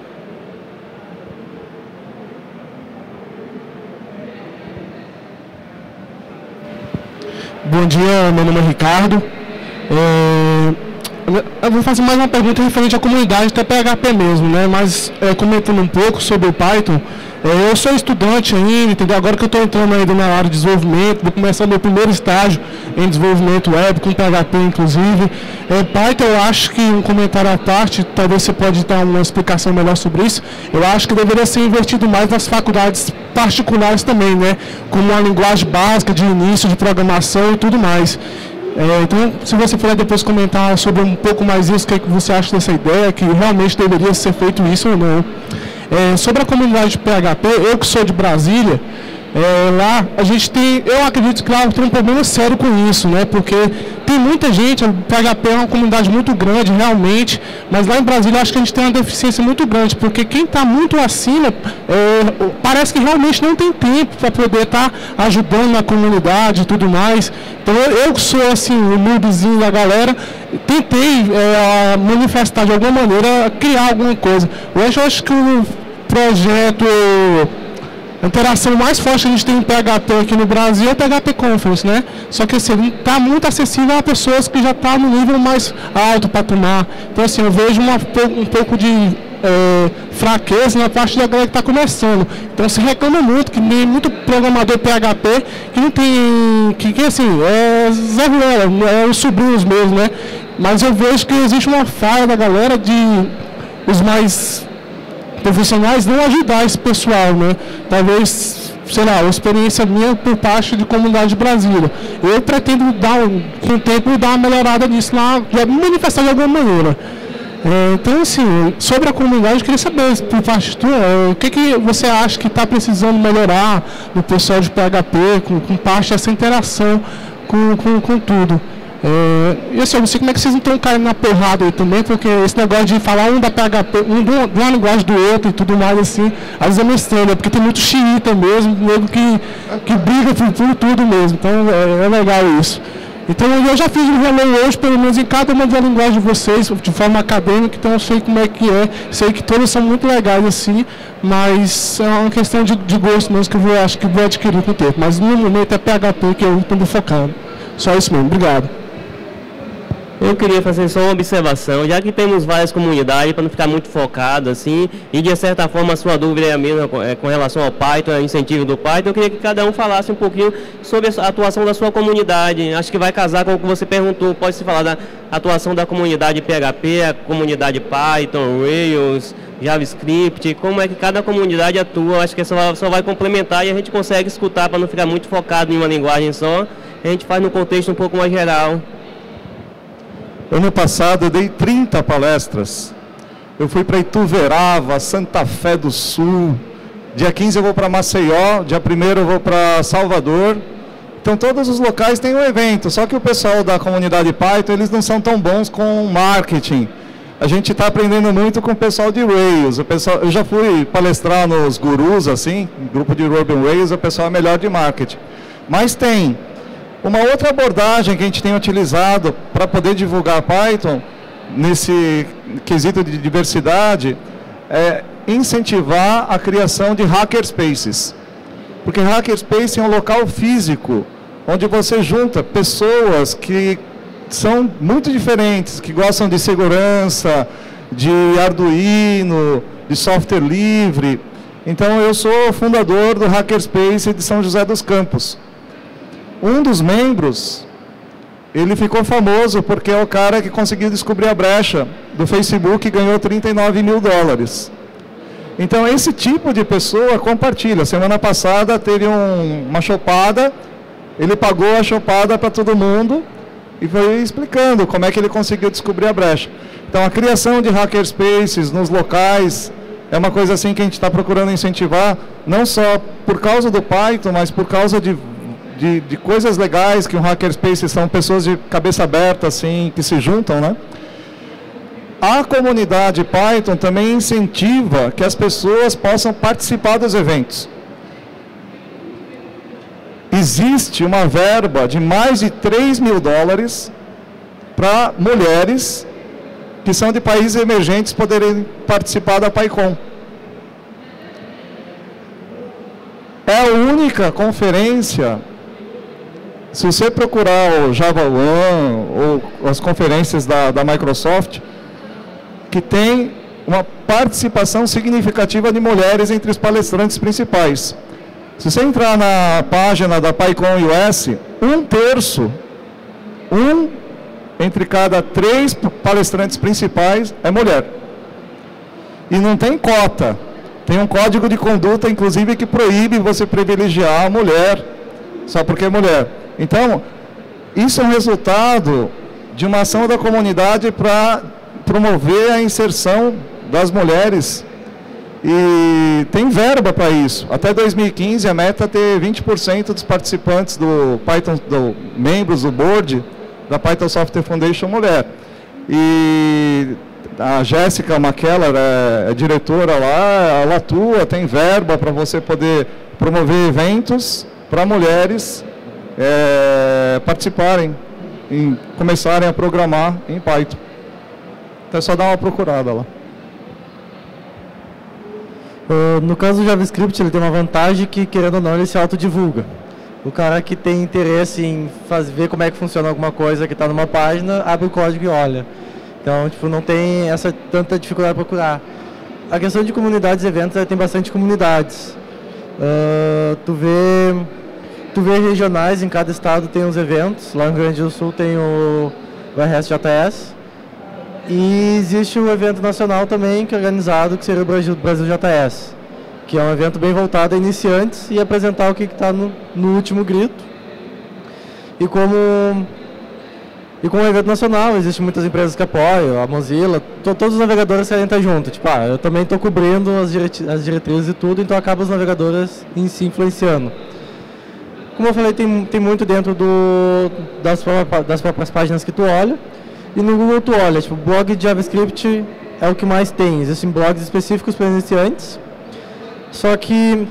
[SPEAKER 8] Bom dia, meu nome é Ricardo. Eu vou fazer mais uma pergunta referente à comunidade TPHP mesmo, né? Mas comentando um pouco sobre o Python, eu sou estudante ainda, entendeu? Agora que eu estou entrando ainda na área de desenvolvimento, vou começar meu primeiro estágio em desenvolvimento web, com PHP inclusive. Python, eu acho que um comentário à parte, talvez você pode dar uma explicação melhor sobre isso, eu acho que deveria ser investido mais nas faculdades particulares também, né? Como uma linguagem básica de início de programação e tudo mais. Então, se você puder depois comentar sobre um pouco mais isso, o que você acha dessa ideia, que realmente deveria ser feito isso ou não. Sobre a comunidade de PHP, eu que sou de Brasília, lá a gente tem, eu acredito que lá tem um problema sério com isso, né? Porque tem muita gente, o PHP é uma comunidade muito grande realmente, mas lá em Brasília eu acho que a gente tem uma deficiência muito grande, porque quem está muito acima, parece que realmente não tem tempo para poder estar ajudando na comunidade e tudo mais. Então eu que sou assim, o noobzinho da galera, tentei manifestar de alguma maneira, criar alguma coisa. Hoje eu acho que o projeto... A interação mais forte que a gente tem em PHP aqui no Brasil é o PHP Conference, né? Só que assim, está muito acessível a pessoas que já estão no nível mais alto para tomar. Então assim, eu vejo um pouco de fraqueza na parte da galera que está começando. Então se reclama muito, que tem muito programador PHP que não tem, que assim, Zé Ruela, os sobrinhos mesmo, né? Mas eu vejo que existe uma falha da galera de os mais profissionais não ajudar esse pessoal, né? Talvez, sei lá, uma experiência minha por parte de comunidade de Brasília. Eu pretendo com o tempo dar uma melhorada nisso lá, manifestar de alguma maneira. Então, assim, sobre a comunidade, eu queria saber, por parte de tu, o que você acha que está precisando melhorar no pessoal de PHP, com parte dessa interação com tudo. E assim, eu não sei como é que vocês não estão caindo na porrada aí também, porque esse negócio de falar um da PHP, de uma linguagem do outro e tudo mais assim, às vezes é meio estranho, né? Porque tem muito xiita mesmo, nego que briga por tudo mesmo, então é legal isso. Então eu já fiz um relé hoje, pelo menos em cada uma da linguagem de vocês, de forma acadêmica, então eu sei como é que sei que todas são muito legais assim, mas é uma questão de gosto mesmo que eu acho que vou adquirir com o tempo, mas no momento é PHP que eu estou focando. Só isso mesmo, obrigado.
[SPEAKER 1] Eu queria fazer só uma observação, já que temos várias comunidades, para não ficar muito focado assim, e de certa forma a sua dúvida é a mesma com relação ao Python, ao incentivo do Python, eu queria que cada um falasse um pouquinho sobre a atuação da sua comunidade. Acho que vai casar com o que você perguntou, pode-se falar da atuação da comunidade PHP, a comunidade Python, Rails, JavaScript, como é que cada comunidade atua. Acho que só vai complementar e a gente consegue escutar para não ficar muito focado em uma linguagem só, a gente faz num contexto um pouco mais geral.
[SPEAKER 2] Ano passado eu dei 30 palestras. Eu fui para Ituverava, Santa Fé do Sul. Dia 15 eu vou para Maceió, dia 1º eu vou para Salvador. Então todos os locais têm um evento, só que o pessoal da comunidade Python, eles não são tão bons com marketing. A gente está aprendendo muito com o pessoal de Rails. Eu já fui palestrar nos gurus, assim, grupo de Ruby on Rails, o pessoal é melhor de marketing. Mas tem uma outra abordagem que a gente tem utilizado para poder divulgar Python, nesse quesito de diversidade, é incentivar a criação de hackerspaces. Porque hackerspace é um local físico, onde você junta pessoas que são muito diferentes, que gostam de segurança, de Arduino, de software livre. Então eu sou fundador do Hackerspace de São José dos Campos. Um dos membros, ele ficou famoso porque é o cara que conseguiu descobrir a brecha do Facebook e ganhou $39 mil. Então esse tipo de pessoa compartilha. Semana passada teve uma chopada, ele pagou a chopada para todo mundo e foi explicando como é que ele conseguiu descobrir a brecha. Então a criação de hackerspaces nos locais é uma coisa assim que a gente está procurando incentivar, não só por causa do Python, mas por causa de coisas legais, que um hackerspace são pessoas de cabeça aberta, assim, que se juntam, né? A comunidade Python também incentiva que as pessoas possam participar dos eventos. Existe uma verba de mais de $3 mil para mulheres que são de países emergentes poderem participar da PyCon. É a única conferência, se você procurar o Java One ou as conferências da Microsoft, que tem uma participação significativa de mulheres entre os palestrantes principais. Se você entrar na página da PyCon US, 1/3, entre cada 3 palestrantes principais é mulher. E não tem cota. Tem um código de conduta, inclusive, que proíbe você privilegiar a mulher, só porque é mulher. Então, isso é um resultado de uma ação da comunidade para promover a inserção das mulheres. E tem verba para isso. Até 2015, a meta é ter 20% dos participantes do Python, membros do board da Python Software Foundation mulher. E a Jéssica McKellar é diretora lá, ela atua, tem verba para você poder promover eventos para mulheres participarem e começarem a programar em Python. Então é só dar uma procurada lá.
[SPEAKER 4] No caso do JavaScript, ele tem uma vantagem que, querendo ou não, ele se autodivulga. O cara que tem interesse em ver como é que funciona alguma coisa que está numa página, abre o código e olha. Então, tipo, não tem tanta dificuldade para procurar. A questão de comunidades e eventos, tem bastante comunidades. Tu vê regionais, em cada estado tem os eventos. Lá no Rio Grande do Sul tem o RSJS. E existe um evento nacional também, que é organizado, que seria o Brasil JS, que é um evento bem voltado a iniciantes e apresentar o que está no último grito. E como evento nacional, existem muitas empresas que apoiam, a Mozilla, todos os navegadores querem estar juntos. Tipo, eu também estou cobrindo as diretrizes e tudo, então acaba os navegadores em si influenciando. Como eu falei, tem muito dentro das próprias páginas que tu olha. E no Google tu olha, tipo, blog de JavaScript é o que mais tem. Existem blogs específicos para iniciantes. Só que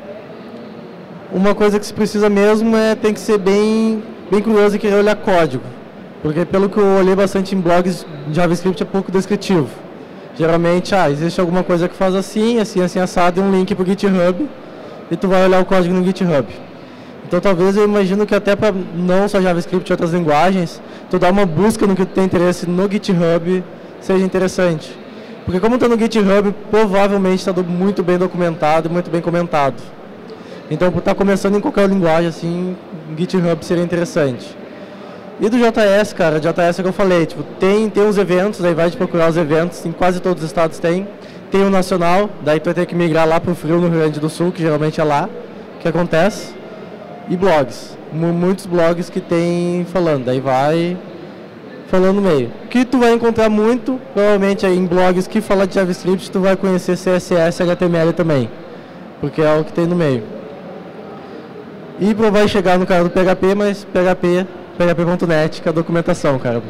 [SPEAKER 4] uma coisa que se precisa mesmo tem que ser bem curioso e querer olhar código. Porque pelo que eu olhei bastante em blogs de JavaScript é pouco descritivo. Geralmente, existe alguma coisa que faz assim, assado, e um link para o GitHub, e tu vai olhar o código no GitHub. Então talvez eu imagino que até para não só JavaScript e outras linguagens, tu dar uma busca no que tu tem interesse no GitHub seja interessante. Porque como está no GitHub, provavelmente está muito bem documentado e muito bem comentado. Então, por estar começando em qualquer linguagem, assim, GitHub seria interessante. E do JS, cara, JS é o que eu falei, tipo, tem uns eventos, aí vai procurar os eventos, em quase todos os estados tem. Tem o nacional, daí tu vai ter que migrar lá para o frio no Rio Grande do Sul, que geralmente é lá que acontece. E blogs, muitos blogs que tem falando, daí vai falando no meio. O que tu vai encontrar muito, provavelmente em blogs que falam de JavaScript, tu vai conhecer CSS e HTML também, porque é o que tem no meio. E vai chegar no cara do PHP, mas php.net, que é a documentação, cara.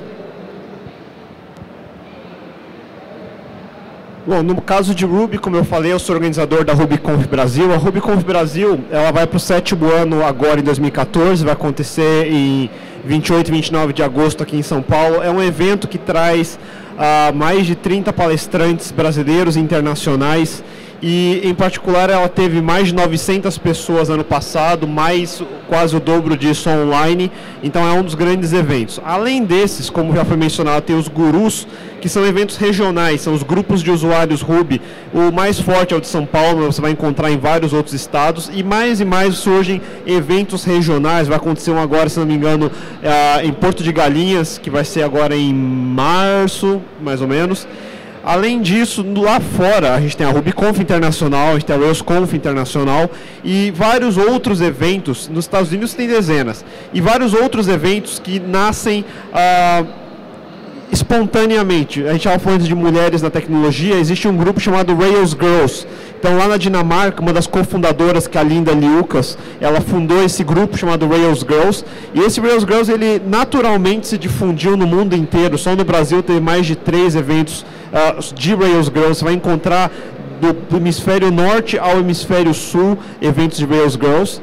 [SPEAKER 5] Bom, no caso de Ruby, como eu falei, eu sou organizador da RubyConf Brasil. A RubyConf Brasil, ela vai para o 7º ano agora em 2014, vai acontecer em 28 e 29 de agosto aqui em São Paulo. É um evento que traz mais de 30 palestrantes brasileiros e internacionais. E, em particular, ela teve mais de 900 pessoas ano passado, mais quase o dobro disso online, então é um dos grandes eventos. Além desses, como já foi mencionado, tem os gurus, que são eventos regionais, são os grupos de usuários Ruby. O mais forte é o de São Paulo, você vai encontrar em vários outros estados, e mais surgem eventos regionais. Vai acontecer um agora, se não me engano, em Porto de Galinhas, que vai ser agora em março, mais ou menos. Além disso, lá fora, a gente tem a RubyConf Internacional, a gente tem a RailsConf Internacional e vários outros eventos. Nos Estados Unidos tem dezenas. E vários outros eventos que nascem espontaneamente. A gente estava falando de mulheres na tecnologia, existe um grupo chamado Rails Girls. Então, lá na Dinamarca, uma das cofundadoras, que é a Linda Liukas, ela fundou esse grupo chamado Rails Girls. E esse Rails Girls, ele naturalmente se difundiu no mundo inteiro. Só no Brasil tem mais de 3 eventos de Rails Girls. Você vai encontrar do hemisfério norte ao hemisfério sul eventos de Rails Girls.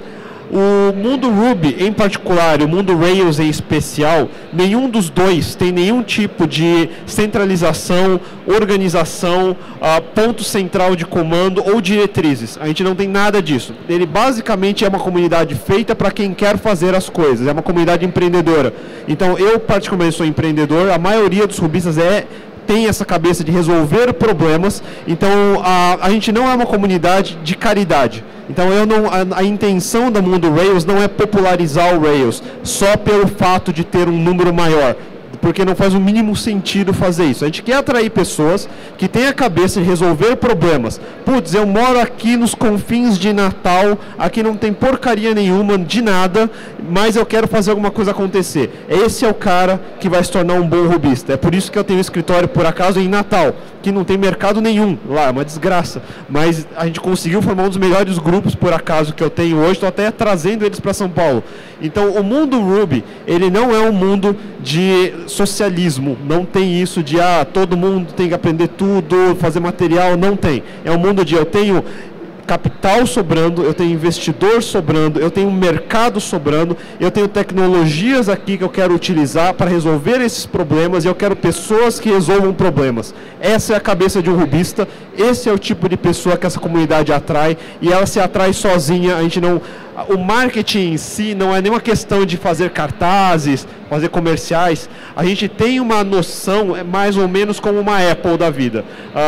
[SPEAKER 5] O mundo Ruby em particular, o mundo Rails em especial, nenhum dos dois tem nenhum tipo de centralização, organização, ponto central de comando ou diretrizes. A gente não tem nada disso. Ele basicamente é uma comunidade feita para quem quer fazer as coisas, é uma comunidade empreendedora. Então eu particularmente sou empreendedor, a maioria dos rubistas tem essa cabeça de resolver problemas, então a gente não é uma comunidade de caridade. Então a intenção do mundo Rails não é popularizar o Rails, só pelo fato de ter um número maior, porque não faz o mínimo sentido fazer isso. A gente quer atrair pessoas que têm a cabeça de resolver problemas. Putz, eu moro aqui nos confins de Natal, aqui não tem porcaria nenhuma de nada, mas eu quero fazer alguma coisa acontecer. Esse é o cara que vai se tornar um bom rubista. É por isso que eu tenho um escritório, por acaso, em Natal, que não tem mercado nenhum lá, é uma desgraça. Mas a gente conseguiu formar um dos melhores grupos, por acaso, que eu tenho hoje, estou até trazendo eles para São Paulo. Então, o mundo Ruby, ele não é um mundo de socialismo, não tem isso de todo mundo tem que aprender tudo, fazer material, não tem. É um mundo de eu tenho capital sobrando, eu tenho investidor sobrando, eu tenho mercado sobrando, eu tenho tecnologias aqui que eu quero utilizar para resolver esses problemas e eu quero pessoas que resolvam problemas. Essa é a cabeça de um rubista, esse é o tipo de pessoa que essa comunidade atrai e ela se atrai sozinha, a gente não... O marketing em si não é nenhuma questão de fazer cartazes, fazer comerciais. A gente tem uma noção, mais ou menos como uma Apple da vida.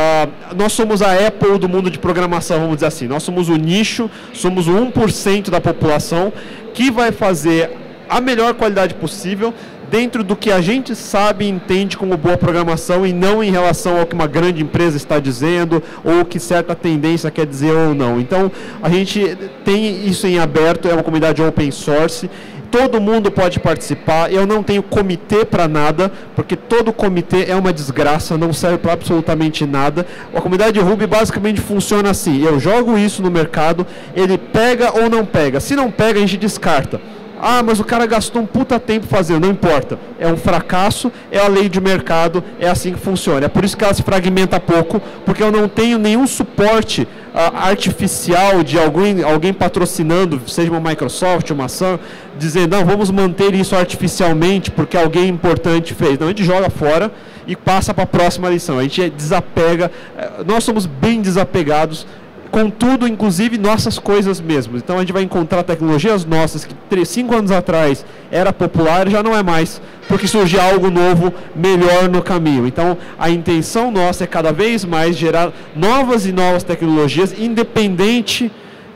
[SPEAKER 5] Nós somos a Apple do mundo de programação, vamos dizer assim. Nós somos o nicho, somos o 1% da população que vai fazer a melhor qualidade possível dentro do que a gente sabe e entende como boa programação e não em relação ao que uma grande empresa está dizendo ou o que certa tendência quer dizer ou não. Então, a gente tem isso em aberto, é uma comunidade open source, todo mundo pode participar, eu não tenho comitê para nada, porque todo comitê é uma desgraça, não serve para absolutamente nada. A comunidade Ruby basicamente funciona assim, eu jogo isso no mercado, ele pega ou não pega, se não pega a gente descarta. Mas o cara gastou um puta tempo fazendo, não importa. É um fracasso, é a lei de mercado, é assim que funciona. É por isso que ela se fragmenta pouco, porque eu não tenho nenhum suporte artificial de alguém patrocinando, seja uma Microsoft, uma Sun, dizendo, não, vamos manter isso artificialmente porque alguém importante fez. Não, a gente joga fora e passa para a próxima lição. A gente desapega, nós somos bem desapegados, contudo, inclusive, nossas coisas mesmo. Então, a gente vai encontrar tecnologias nossas que 5 anos atrás era popular e já não é mais, porque surgiu algo novo, melhor no caminho. Então, a intenção nossa é cada vez mais gerar novas e novas tecnologias, independente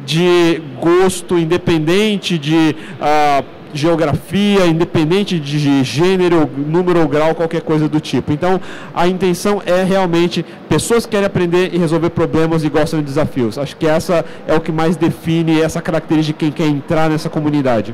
[SPEAKER 5] de gosto, independente de geografia, independente de gênero, número ou grau, qualquer coisa do tipo. Então, a intenção é realmente pessoas que querem aprender e resolver problemas e gostam de desafios. Acho que essa é o que mais define essa característica de quem quer entrar nessa comunidade.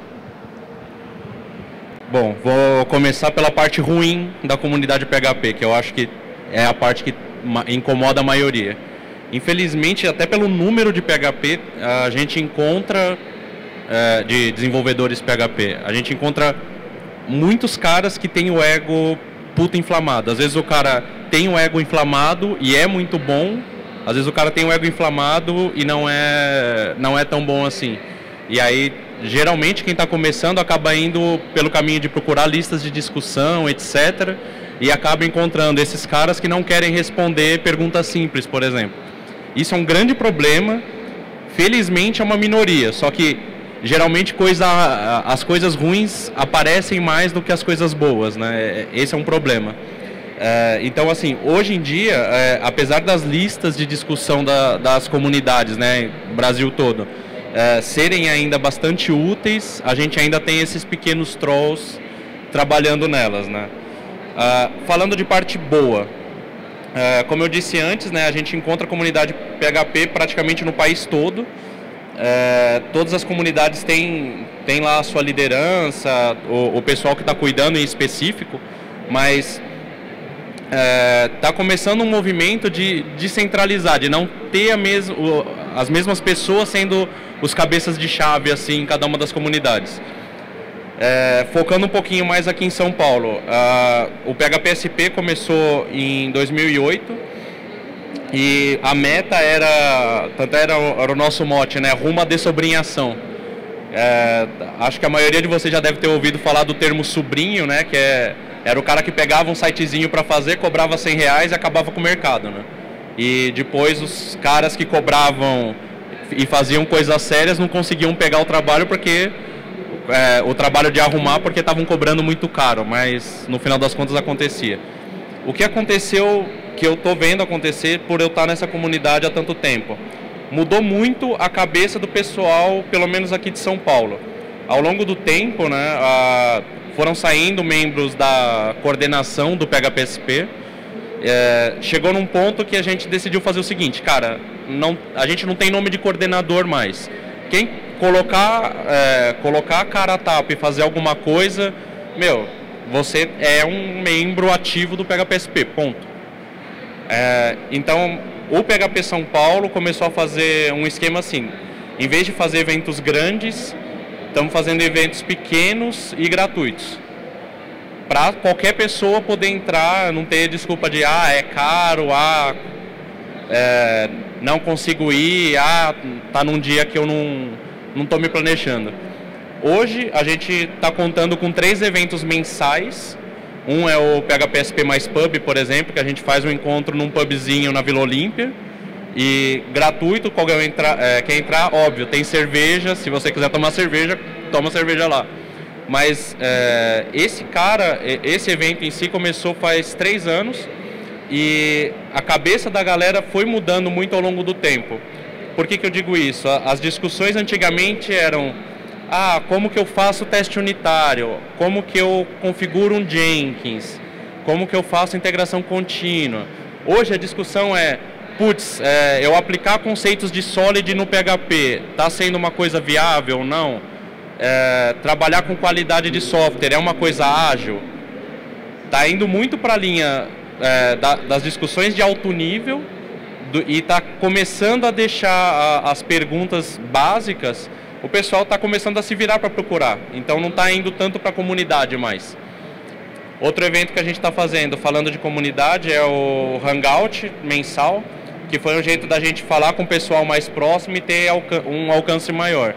[SPEAKER 3] Bom, vou começar pela parte ruim da comunidade PHP, que eu acho que é a parte que incomoda a maioria. Infelizmente, até pelo número de PHP, a gente encontra... de desenvolvedores PHP. A gente encontra muitos caras que têm o ego puta inflamado. Às vezes o cara tem o ego inflamado e é muito bom, às vezes o cara tem o ego inflamado e não é tão bom assim. E aí, geralmente, quem está começando acaba indo pelo caminho de procurar listas de discussão, etc. E acaba encontrando esses caras que não querem responder perguntas simples, por exemplo. Isso é um grande problema. Felizmente é uma minoria, só que geralmente as coisas ruins aparecem mais do que as coisas boas, né? Esse é um problema. Então, assim, hoje em dia, apesar das listas de discussão das comunidades, né, no Brasil todo, serem ainda bastante úteis, a gente ainda tem esses pequenos trolls trabalhando nelas, né? Falando de parte boa, como eu disse antes, né, a gente encontra a comunidade PHP praticamente no país todo. Todas as comunidades têm lá a sua liderança, o pessoal que está cuidando em específico, mas está começando um movimento de descentralizar, de não ter as mesmas pessoas sendo os cabeças de chave assim, em cada uma das comunidades. Focando um pouquinho mais aqui em São Paulo, o PHP-SP começou em 2008, e a meta era o nosso mote, né? Rumo à dessobrinhação. Acho que a maioria de vocês já deve ter ouvido falar do termo sobrinho, né? Que era o cara que pegava um sitezinho para fazer, cobrava R$100 e acabava com o mercado, né? E depois os caras que cobravam e faziam coisas sérias não conseguiam pegar o trabalho porque o trabalho de arrumar porque estavam cobrando muito caro, mas no final das contas acontecia. O que aconteceu, que eu estou vendo acontecer por eu estar nessa comunidade há tanto tempo, mudou muito a cabeça do pessoal, pelo menos aqui de São Paulo. Ao longo do tempo, né, foram saindo membros da coordenação do PHPSP. Chegou num ponto que a gente decidiu fazer o seguinte, cara, a gente não tem nome de coordenador mais. Quem colocar a cara a tapa e fazer alguma coisa, você é um membro ativo do PHPSP, ponto. Então, o PHP São Paulo começou a fazer um esquema assim, em vez de fazer eventos grandes, estamos fazendo eventos pequenos e gratuitos. Para qualquer pessoa poder entrar, não ter desculpa de é caro, não consigo ir, tá num dia que eu não estou me planejando. Hoje a gente está contando com 3 eventos mensais. Um é o PHPSP mais Pub, por exemplo, que a gente faz um encontro num pubzinho na Vila Olímpia. E gratuito, qualquer quer entrar, óbvio, tem cerveja, se você quiser tomar cerveja, toma cerveja lá. Mas esse evento em si começou faz 3 anos e a cabeça da galera foi mudando muito ao longo do tempo. Por que eu digo isso? As discussões antigamente eram, como que eu faço teste unitário? Como que eu configuro um Jenkins? Como que eu faço integração contínua? Hoje a discussão eu aplicar conceitos de Solid no PHP, está sendo uma coisa viável ou não? Trabalhar com qualidade de software é uma coisa ágil? Está indo muito para a linha das discussões de alto nível e está começando a deixar as perguntas básicas. O pessoal está começando a se virar para procurar, então não está indo tanto para a comunidade mais. Outro evento que a gente está fazendo, falando de comunidade, é o Hangout mensal, que foi um jeito da gente falar com o pessoal mais próximo e ter um alcance maior.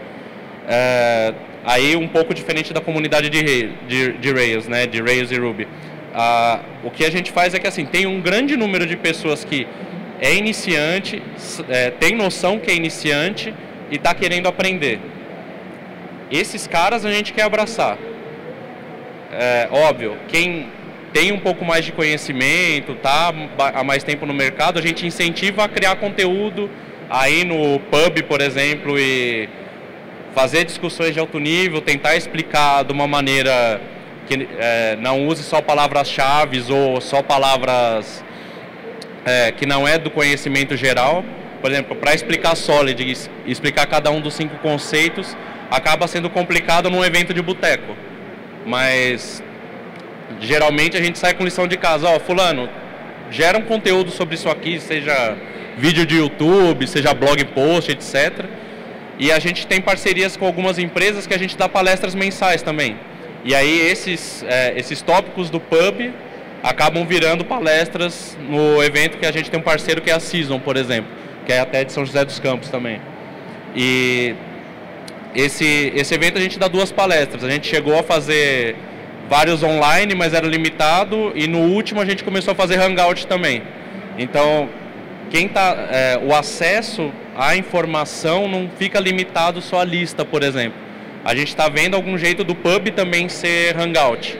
[SPEAKER 3] Aí um pouco diferente da comunidade de Rails, né, de Rails e Ruby. O que a gente faz é que assim, tem um grande número de pessoas que é iniciante, tem noção que é iniciante e está querendo aprender. Esses caras a gente quer abraçar. Óbvio, quem tem um pouco mais de conhecimento, tá há mais tempo no mercado, a gente incentiva a criar conteúdo aí no Pub, por exemplo, e fazer discussões de alto nível, tentar explicar de uma maneira que não use só palavras-chave ou só palavras que não é do conhecimento geral. Por exemplo, para explicar Solid, explicar cada um dos 5 conceitos, acaba sendo complicado num evento de boteco. Mas geralmente a gente sai com lição de casa, fulano, gera um conteúdo sobre isso aqui, seja vídeo de YouTube, seja blog post, etc. E a gente tem parcerias com algumas empresas que a gente dá palestras mensais também. E aí esses tópicos do Pub acabam virando palestras no evento que a gente tem um parceiro que é a Season, por exemplo, que é até de São José dos Campos também. E esse evento a gente dá 2 palestras. A gente chegou a fazer vários online, mas era limitado, e no último a gente começou a fazer Hangout também. Então, o acesso à informação não fica limitado só à lista, por exemplo. A gente está vendo algum jeito do Pub também ser Hangout.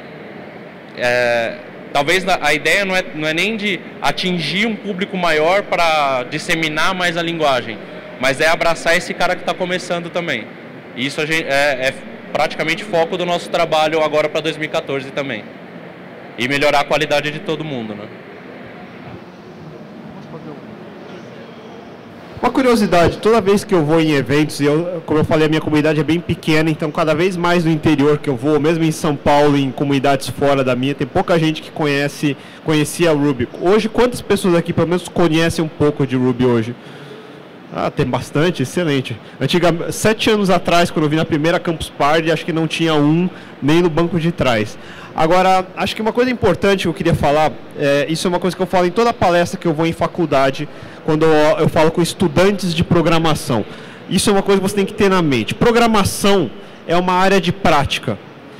[SPEAKER 3] Talvez a ideia não é nem de atingir um público maior para disseminar mais a linguagem, mas é abraçar esse cara que está começando também. E isso é praticamente foco do nosso trabalho agora para 2014 também. E melhorar a qualidade de todo mundo, né?
[SPEAKER 5] Uma curiosidade, toda vez que eu vou em eventos, e como eu falei, a minha comunidade é bem pequena, então cada vez mais no interior que eu vou, mesmo em São Paulo, em comunidades fora da minha, tem pouca gente que conhecia Ruby. Hoje, quantas pessoas aqui, pelo menos, conhecem um pouco de Ruby hoje? Tem bastante, excelente. 7 anos atrás, quando eu vim na primeira Campus Party, acho que não tinha nem no banco de trás. Agora, acho que uma coisa importante que eu queria falar, isso é uma coisa que eu falo em toda palestra que eu vou em faculdade, quando eu falo com estudantes de programação. Isso é uma coisa que você tem que ter na mente. Programação é uma área de prática.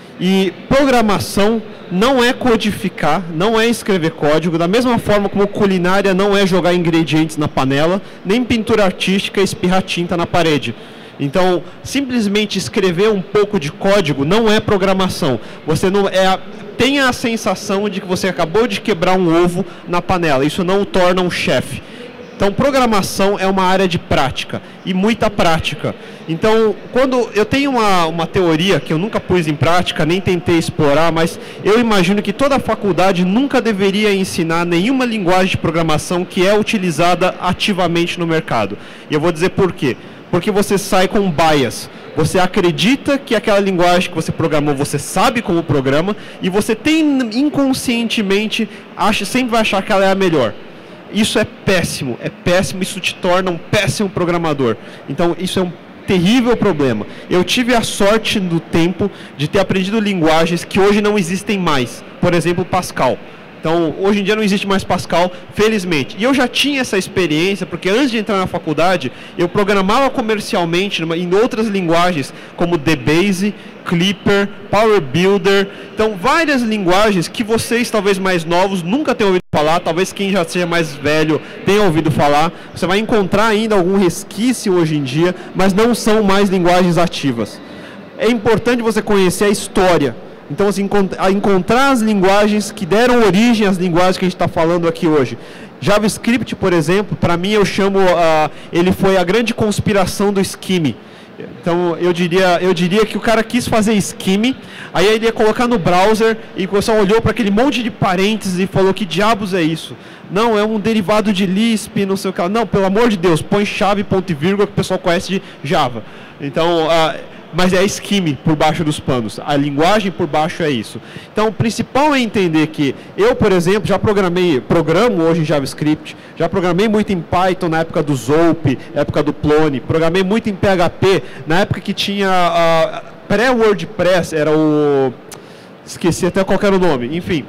[SPEAKER 5] E programação não é codificar, não é escrever código, da mesma forma como culinária não é jogar ingredientes na panela, nem pintura artística é espirrar tinta na parede. Então, simplesmente escrever um pouco de código não é programação. Você não tem a sensação de que você acabou de quebrar um ovo na panela. Isso não o torna um chefe. Então, programação é uma área de prática, e muita prática. Então, quando eu tenho uma teoria que eu nunca pus em prática, nem tentei explorar, mas eu imagino que toda faculdade nunca deveria ensinar nenhuma linguagem de programação que é utilizada ativamente no mercado. E eu vou dizer por quê. Porque você sai com um bias. Você acredita que aquela linguagem que você programou, você sabe como programa, e você inconscientemente sempre vai achar que ela é a melhor. Isso é péssimo, isso te torna um péssimo programador. Então, isso é um terrível problema. Eu tive a sorte no tempo de ter aprendido linguagens que hoje não existem mais. Por exemplo, Pascal. Então, hoje em dia não existe mais Pascal, felizmente. E eu já tinha essa experiência, porque antes de entrar na faculdade, eu programava comercialmente em outras linguagens, como DBase, Clipper, Power Builder. Então, várias linguagens que vocês, talvez mais novos, nunca tenham ouvido falar, talvez quem já seja mais velho tenha ouvido falar. Você vai encontrar ainda algum resquício hoje em dia, mas não são mais linguagens ativas. É importante você conhecer a história. Então, assim, encontrar as linguagens que deram origem às linguagens que a gente está falando aqui hoje. JavaScript, por exemplo, para mim eu chamo, ele foi a grande conspiração do Scheme. Então, eu diria que o cara quis fazer Scheme, aí ele ia colocar no browser e o pessoal olhou para aquele monte de parênteses e falou, que diabos é isso? Não, é um derivado de Lisp, não sei o que. Não, pelo amor de Deus, põe chave, ponto e vírgula, que o pessoal conhece de Java. Então, mas é Scheme por baixo dos panos. A linguagem por baixo é isso. Então, o principal é entender que eu, por exemplo, já programo hoje em JavaScript, já programei muito em Python na época do Zope, época do Plone, programei muito em PHP, na época que tinha pré-WordPress, era o... esqueci até qual era o nome, enfim.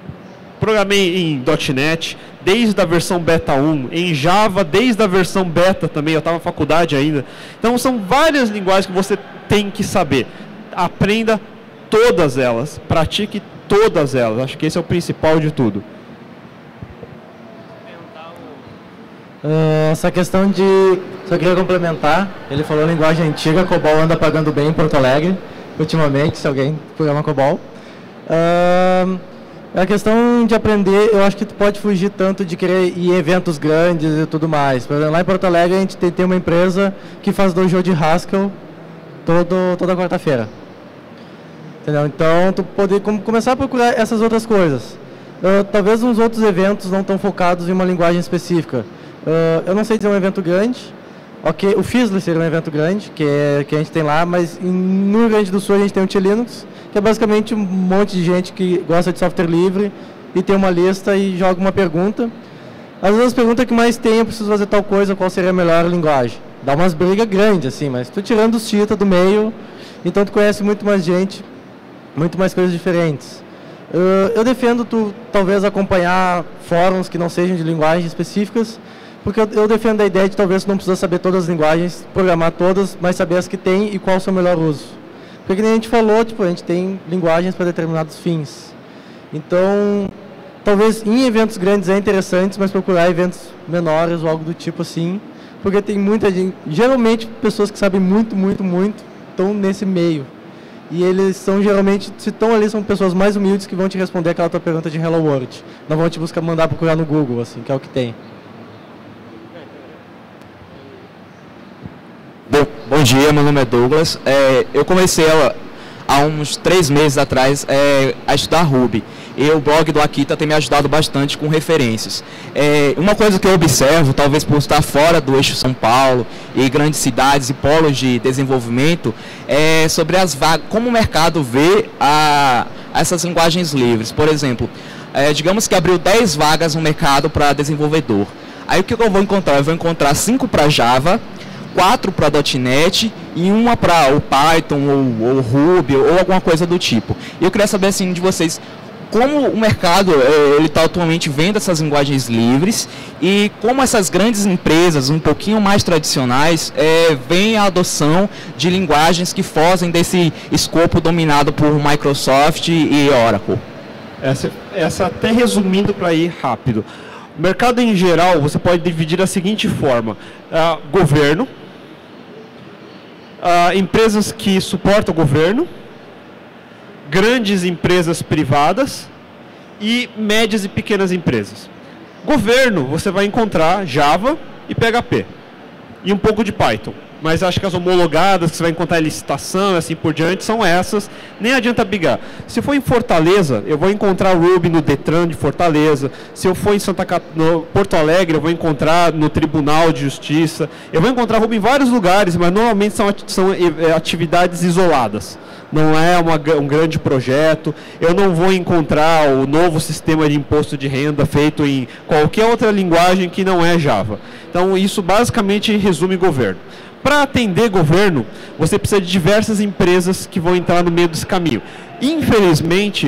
[SPEAKER 5] Programei em .NET, desde a versão beta 1, em Java, desde a versão beta também, eu estava na faculdade ainda. Então, são várias linguagens que você tem que saber. Aprenda todas elas, pratique todas elas. Acho que esse é o principal de tudo.
[SPEAKER 4] Essa questão de... Só queria complementar, ele falou linguagem antiga, COBOL anda pagando bem em Porto Alegre, ultimamente, se alguém programa COBOL. A questão de aprender, eu acho que tu pode fugir tanto de querer ir em eventos grandes e tudo mais. Por exemplo, lá em Porto Alegre a gente tem uma empresa que faz dojo de Haskell toda quarta-feira. Entendeu? Então, tu pode começar a procurar essas outras coisas. Talvez uns outros eventos não estão focados em uma linguagem específica. Eu não sei dizer um evento grande. Ok, o Fizzler seria um evento grande, que a gente tem lá, mas no Rio Grande do Sul a gente tem o T-Linux, que é basicamente um monte de gente que gosta de software livre e tem uma lista e joga uma pergunta. Às vezes as perguntas que mais tem, eu preciso fazer tal coisa, qual seria a melhor linguagem? Dá umas brigas grandes, assim, mas tu tirando os cheetah do meio, então tu conhece muito mais gente, muito mais coisas diferentes. Eu defendo tu talvez acompanhar fóruns que não sejam de linguagens específicas, porque eu defendo a ideia de talvez tu não precisa saber todas as linguagens, programar todas, mas saber as que tem e qual é o seu melhor uso. Porque como a gente falou, tipo, a gente tem linguagens para determinados fins. Então, talvez em eventos grandes é interessante, mas procurar eventos menores ou algo do tipo assim, porque tem muita gente, geralmente pessoas que sabem muito, muito, muito, estão nesse meio. E eles são geralmente, se estão ali, são pessoas mais humildes que vão te responder aquela tua pergunta de Hello World. Não vão te mandar procurar no Google, assim, que é o que tem.
[SPEAKER 6] Bom dia, meu nome é Douglas. Eu comecei há uns 3 meses atrás a estudar Ruby. E o blog do Akita tem me ajudado bastante com referências. Uma coisa que eu observo, talvez por estar fora do eixo São Paulo e grandes cidades e polos de desenvolvimento, é sobre as vagas, como o mercado vê essas linguagens livres. Por exemplo, digamos que abriu 10 vagas no mercado para desenvolvedor. Aí o que eu vou encontrar? Eu vou encontrar 5 para Java, 4 para .NET e uma para o Python ou Ruby ou alguma coisa do tipo. E eu queria saber assim de vocês, como o mercado ele está atualmente vendo essas linguagens livres e como essas grandes empresas um pouquinho mais tradicionais veem a adoção de linguagens que fogem desse escopo dominado por Microsoft e Oracle.
[SPEAKER 5] Essa até resumindo para ir rápido. O mercado em geral você pode dividir da seguinte forma: governo, empresas que suportam o governo, grandes empresas privadas e médias e pequenas empresas. Governo, você vai encontrar Java e PHP e um pouco de Python. Mas acho que as homologadas que você vai encontrar em licitação e assim por diante são essas. Nem adianta brigar. Se for em Fortaleza, eu vou encontrar Ruby no Detran de Fortaleza. Se eu for em no Porto Alegre, eu vou encontrar no Tribunal de Justiça. Eu vou encontrar Ruby em vários lugares, mas normalmente são atividades isoladas. Não é um grande projeto. Eu não vou encontrar o novo sistema de imposto de renda feito em qualquer outra linguagem que não é Java. Então, isso basicamente resume governo. Para atender governo, você precisa de diversas empresas que vão entrar no meio desse caminho. Infelizmente,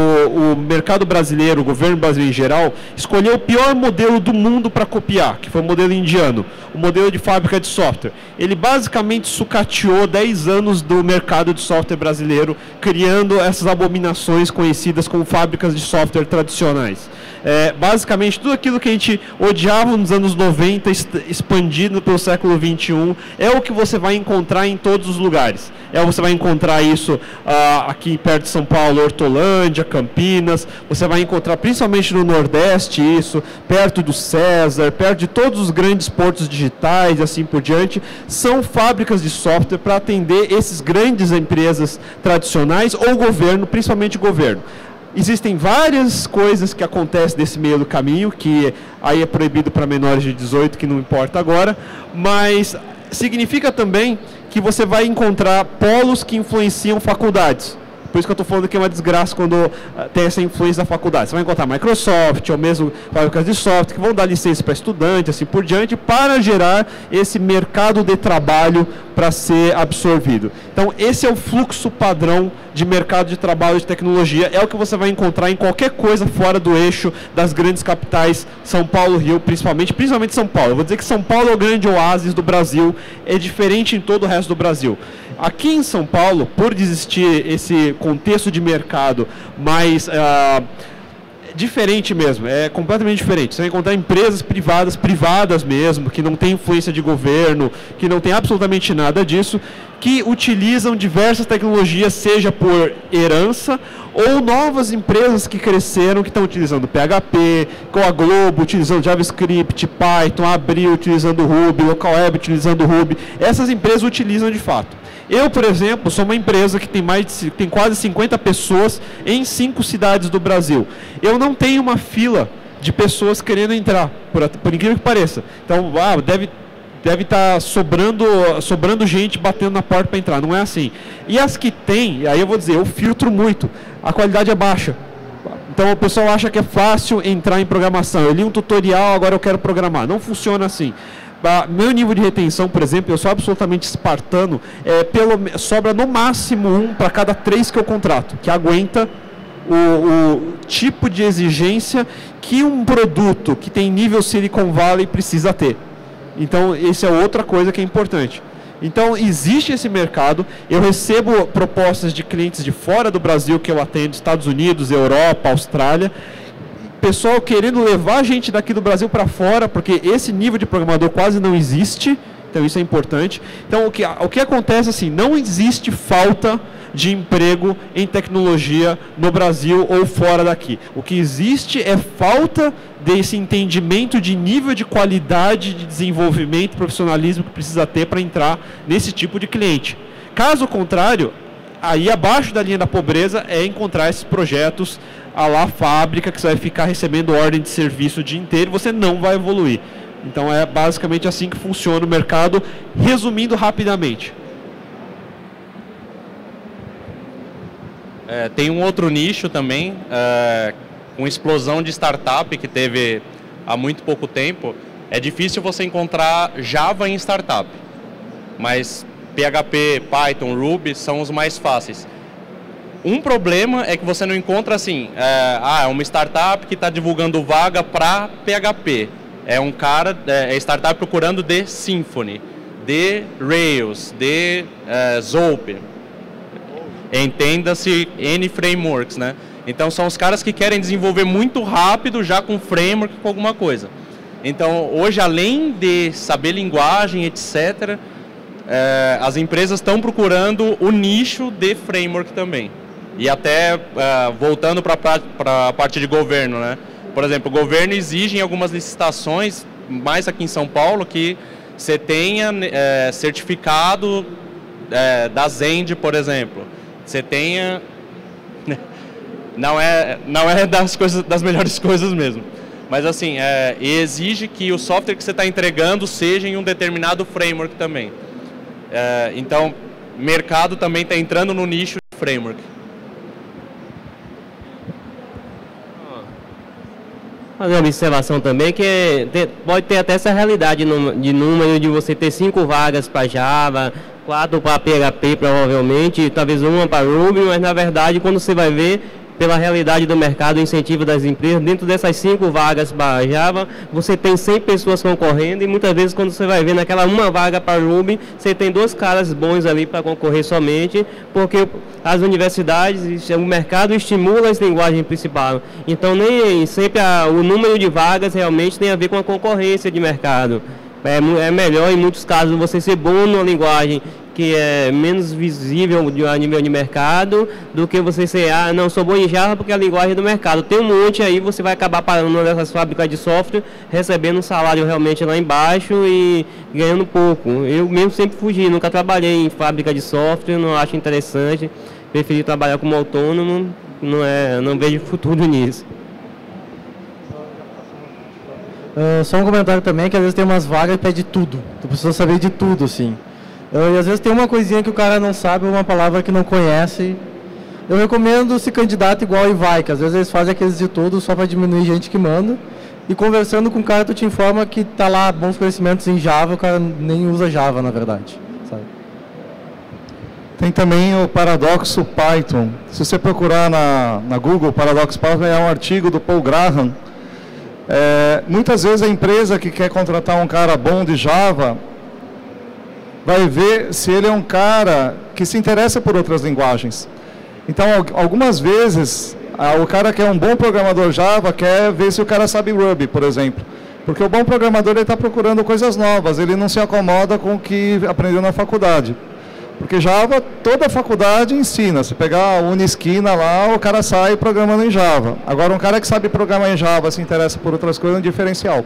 [SPEAKER 5] o mercado brasileiro, o governo brasileiro em geral, escolheu o pior modelo do mundo para copiar, que foi o modelo indiano, o modelo de fábrica de software. Ele basicamente sucateou 10 anos do mercado de software brasileiro, criando essas abominações conhecidas como fábricas de software tradicionais. Basicamente, tudo aquilo que a gente odiava nos anos 90, expandido pelo século XXI, é o que você vai encontrar em todos os lugares. Você vai encontrar isso aqui perto de São Paulo, Hortolândia, Campinas. Você vai encontrar principalmente no Nordeste isso, perto do César, perto de todos os grandes portos digitais e assim por diante. São fábricas de software para atender esses grandes empresas tradicionais ou governo, principalmente governo. Existem várias coisas que acontecem nesse meio do caminho, que aí é proibido para menores de 18, que não importa agora, mas significa também que você vai encontrar polos que influenciam faculdades. Por isso que eu estou falando que é uma desgraça quando tem essa influência da faculdade. Você vai encontrar Microsoft, ou mesmo fábricas de software, que vão dar licença para estudante, assim por diante, para gerar esse mercado de trabalho para ser absorvido. Então, esse é o fluxo padrão de mercado de trabalho de tecnologia. É o que você vai encontrar em qualquer coisa fora do eixo das grandes capitais, São Paulo, Rio, principalmente São Paulo. Eu vou dizer que São Paulo é o grande oásis do Brasil, é diferente em todo o resto do Brasil. Aqui em São Paulo, por existir esse contexto de mercado mais diferente mesmo, é completamente diferente. Você vai encontrar empresas privadas mesmo, que não tem influência de governo, que não tem absolutamente nada disso, que utilizam diversas tecnologias, seja por herança ou novas empresas que cresceram, que estão utilizando PHP, com a Globo utilizando JavaScript, Python, Abril utilizando Ruby, Local Web utilizando Ruby. Essas empresas utilizam de fato. Eu, por exemplo, sou uma empresa que tem quase 50 pessoas em 5 cidades do Brasil. Eu não tenho uma fila de pessoas querendo entrar, por incrível que pareça. Então, deve estar sobrando gente batendo na porta para entrar. Não é assim. E as que tem, aí eu vou dizer, eu filtro muito. A qualidade é baixa. Então o pessoal acha que é fácil entrar em programação. Eu li um tutorial, agora eu quero programar. Não funciona assim. Meu nível de retenção, por exemplo, eu sou absolutamente espartano, sobra no máximo 1 para cada 3 que eu contrato, que aguenta o tipo de exigência que um produto que tem nível Silicon Valley precisa ter. Então, essa é outra coisa que é importante. Então, existe esse mercado, eu recebo propostas de clientes de fora do Brasil que eu atendo, Estados Unidos, Europa, Austrália, pessoal querendo levar a gente daqui do Brasil para fora, porque esse nível de programador quase não existe, então isso é importante. Então, o que acontece assim, não existe falta de emprego em tecnologia no Brasil ou fora daqui. O que existe é falta desse entendimento de nível de qualidade de desenvolvimento, profissionalismo que precisa ter para entrar nesse tipo de cliente. Caso contrário, aí abaixo da linha da pobreza é encontrar esses projetos a lá fábrica, que você vai ficar recebendo ordem de serviço o dia inteiro, você não vai evoluir. Então é basicamente assim que funciona o mercado, resumindo rapidamente.
[SPEAKER 3] Tem um outro nicho também, com explosão de startup que teve há muito pouco tempo. É difícil você encontrar Java em startup, mas PHP, Python, Ruby são os mais fáceis. Um problema é que você não encontra assim, é uma startup que está divulgando vaga para PHP. É um cara, startup procurando de Symfony, de Rails, de Zope. Entenda-se N frameworks, né? Então são os caras que querem desenvolver muito rápido, já com framework, com alguma coisa. Então hoje, além de saber linguagem, etc., as empresas estão procurando o nicho de framework também. E até voltando para a parte de governo, né? Por exemplo, o governo exige em algumas licitações, mais aqui em São Paulo, que você tenha certificado da Zend, por exemplo. Você tenha... Não é das melhores coisas mesmo. Mas assim, exige que o software que você está entregando seja em um determinado framework também. Então, o mercado também está entrando no nicho de framework.
[SPEAKER 1] Fazer uma observação também que pode ter até essa realidade de número de você ter 5 vagas para Java, 4 para PHP provavelmente, talvez uma para Ruby, mas na verdade quando você vai ver pela realidade do mercado, o incentivo das empresas, dentro dessas 5 vagas para Java, você tem 100 pessoas concorrendo e muitas vezes quando você vai ver naquela uma vaga para Ruby, você tem 2 caras bons ali para concorrer somente, porque as universidades, o mercado estimula as linguagens principais. Então nem sempre o número de vagas realmente tem a ver com a concorrência de mercado. É melhor em muitos casos você ser bom numa linguagem que é menos visível a nível de mercado do que você ser, não, sou bom em Java porque é a linguagem do mercado. Tem um monte aí, você vai acabar parando numa dessas fábricas de software, recebendo um salário realmente lá embaixo e ganhando pouco. Eu mesmo sempre fugi, nunca trabalhei em fábrica de software, não acho interessante, preferi trabalhar como autônomo, não vejo futuro nisso.
[SPEAKER 4] Só um comentário também, que às vezes tem umas vagas que pede tudo, tu precisa saber de tudo, assim. E às vezes tem uma coisinha que o cara não sabe, uma palavra que não conhece. Eu recomendo se candidata igual e vai, que às vezes eles fazem aqueles de todos só para diminuir gente que manda. E conversando com o cara, tu te informa que tá lá bons conhecimentos em Java, o cara nem usa Java, na verdade. Sabe?
[SPEAKER 2] Tem também o paradoxo Python. Se você procurar na Google, paradoxo Python é um artigo do Paul Graham. Muitas vezes a empresa que quer contratar um cara bom de Java vai ver se ele é um cara que se interessa por outras linguagens. Então, algumas vezes, o cara que é um bom programador Java quer ver se o cara sabe Ruby, por exemplo. Porque o bom programador está procurando coisas novas, ele não se acomoda com o que aprendeu na faculdade. Porque Java, toda a faculdade ensina. Se pegar a Unisquina lá, o cara sai programando em Java. Agora, um cara que sabe programar em Java, se interessa por outras coisas, é um diferencial.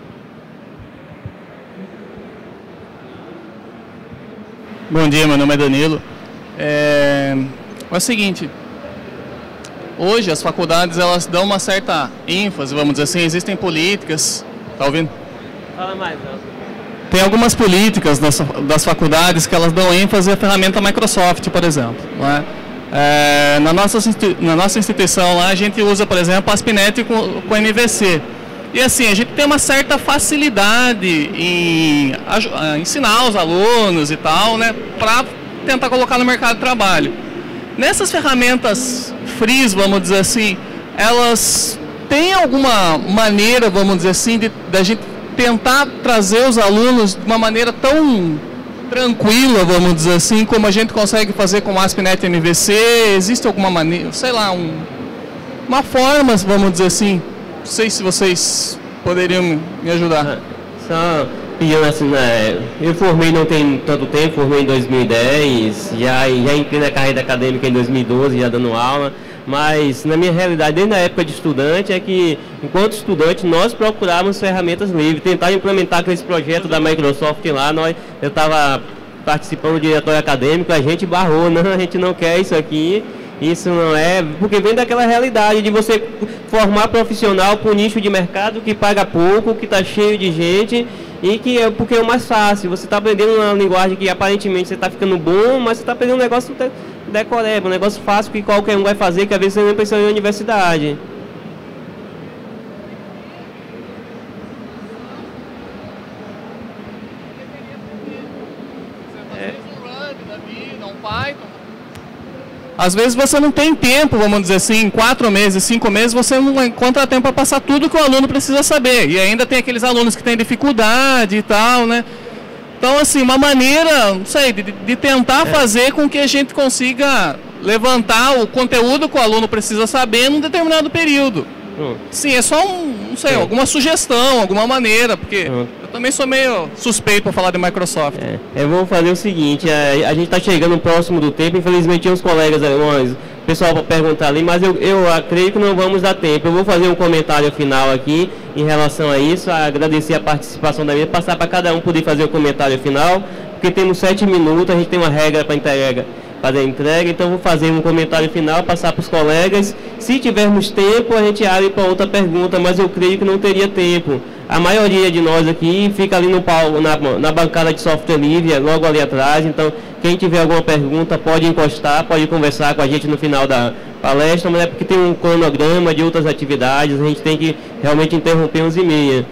[SPEAKER 9] Bom dia, meu nome é Danilo. É o seguinte, hoje as faculdades elas dão uma certa ênfase, vamos dizer assim, existem políticas, tá ouvindo?
[SPEAKER 1] Fala mais, não.
[SPEAKER 9] Tem algumas políticas das faculdades que elas dão ênfase à ferramenta Microsoft, por exemplo. Não é? Na nossa instituição lá a gente usa, por exemplo, a ASP.NET com MVC. E assim, a gente tem uma certa facilidade em ensinar os alunos e tal, né, para tentar colocar no mercado de trabalho. Nessas ferramentas frees, vamos dizer assim, elas têm alguma maneira, vamos dizer assim, da gente tentar trazer os alunos de uma maneira tão tranquila, vamos dizer assim, como a gente consegue fazer com o ASP.NET MVC? Existe alguma maneira, sei lá, uma forma, vamos dizer assim? Não sei se vocês poderiam me ajudar.
[SPEAKER 1] Só pedindo assim, eu formei não tem tanto tempo, formei em 2010, já entrei na carreira acadêmica em 2012, já dando aula, mas na minha realidade, desde a época de estudante, é que enquanto estudante nós procurávamos ferramentas livres, tentar implementar aquele projeto da Microsoft lá, eu estava participando do diretório acadêmico, a gente barrou, não, a gente não quer isso aqui. Isso não é, porque vem daquela realidade de você formar profissional para um nicho de mercado que paga pouco, que está cheio de gente e porque é o mais fácil. Você está aprendendo uma linguagem que aparentemente você está ficando bom, mas você está aprendendo um negócio decoreba, um negócio fácil que qualquer um vai fazer, que às vezes você nem precisa ir na universidade.
[SPEAKER 9] Às vezes você não tem tempo, vamos dizer assim, em 4 meses, 5 meses, você não encontra tempo para passar tudo que o aluno precisa saber. E ainda tem aqueles alunos que têm dificuldade e tal, né? Então, assim, uma maneira, não sei, de tentar fazer com que a gente consiga levantar o conteúdo que o aluno precisa saber num determinado período. Sim, é só não sei, alguma sugestão, alguma maneira, porque eu também sou meio suspeito para falar de Microsoft.
[SPEAKER 1] Eu vou fazer o seguinte, a gente está chegando próximo do tempo, infelizmente tinha uns colegas, o pessoal para perguntar ali, mas eu creio que não vamos dar tempo. Eu vou fazer um comentário final aqui em relação a isso, agradecer a participação da minha, passar para cada um poder fazer o comentário final, porque temos 7 minutos, a gente tem uma regra para fazer a entrega, então vou fazer um comentário final, passar para os colegas. Se tivermos tempo, a gente abre para outra pergunta, mas eu creio que não teria tempo. A maioria de nós aqui fica ali no palco, na bancada de software livre, logo ali atrás, então quem tiver alguma pergunta pode encostar, pode conversar com a gente no final da palestra, mas é porque tem um cronograma de outras atividades, a gente tem que realmente interromper 11h30.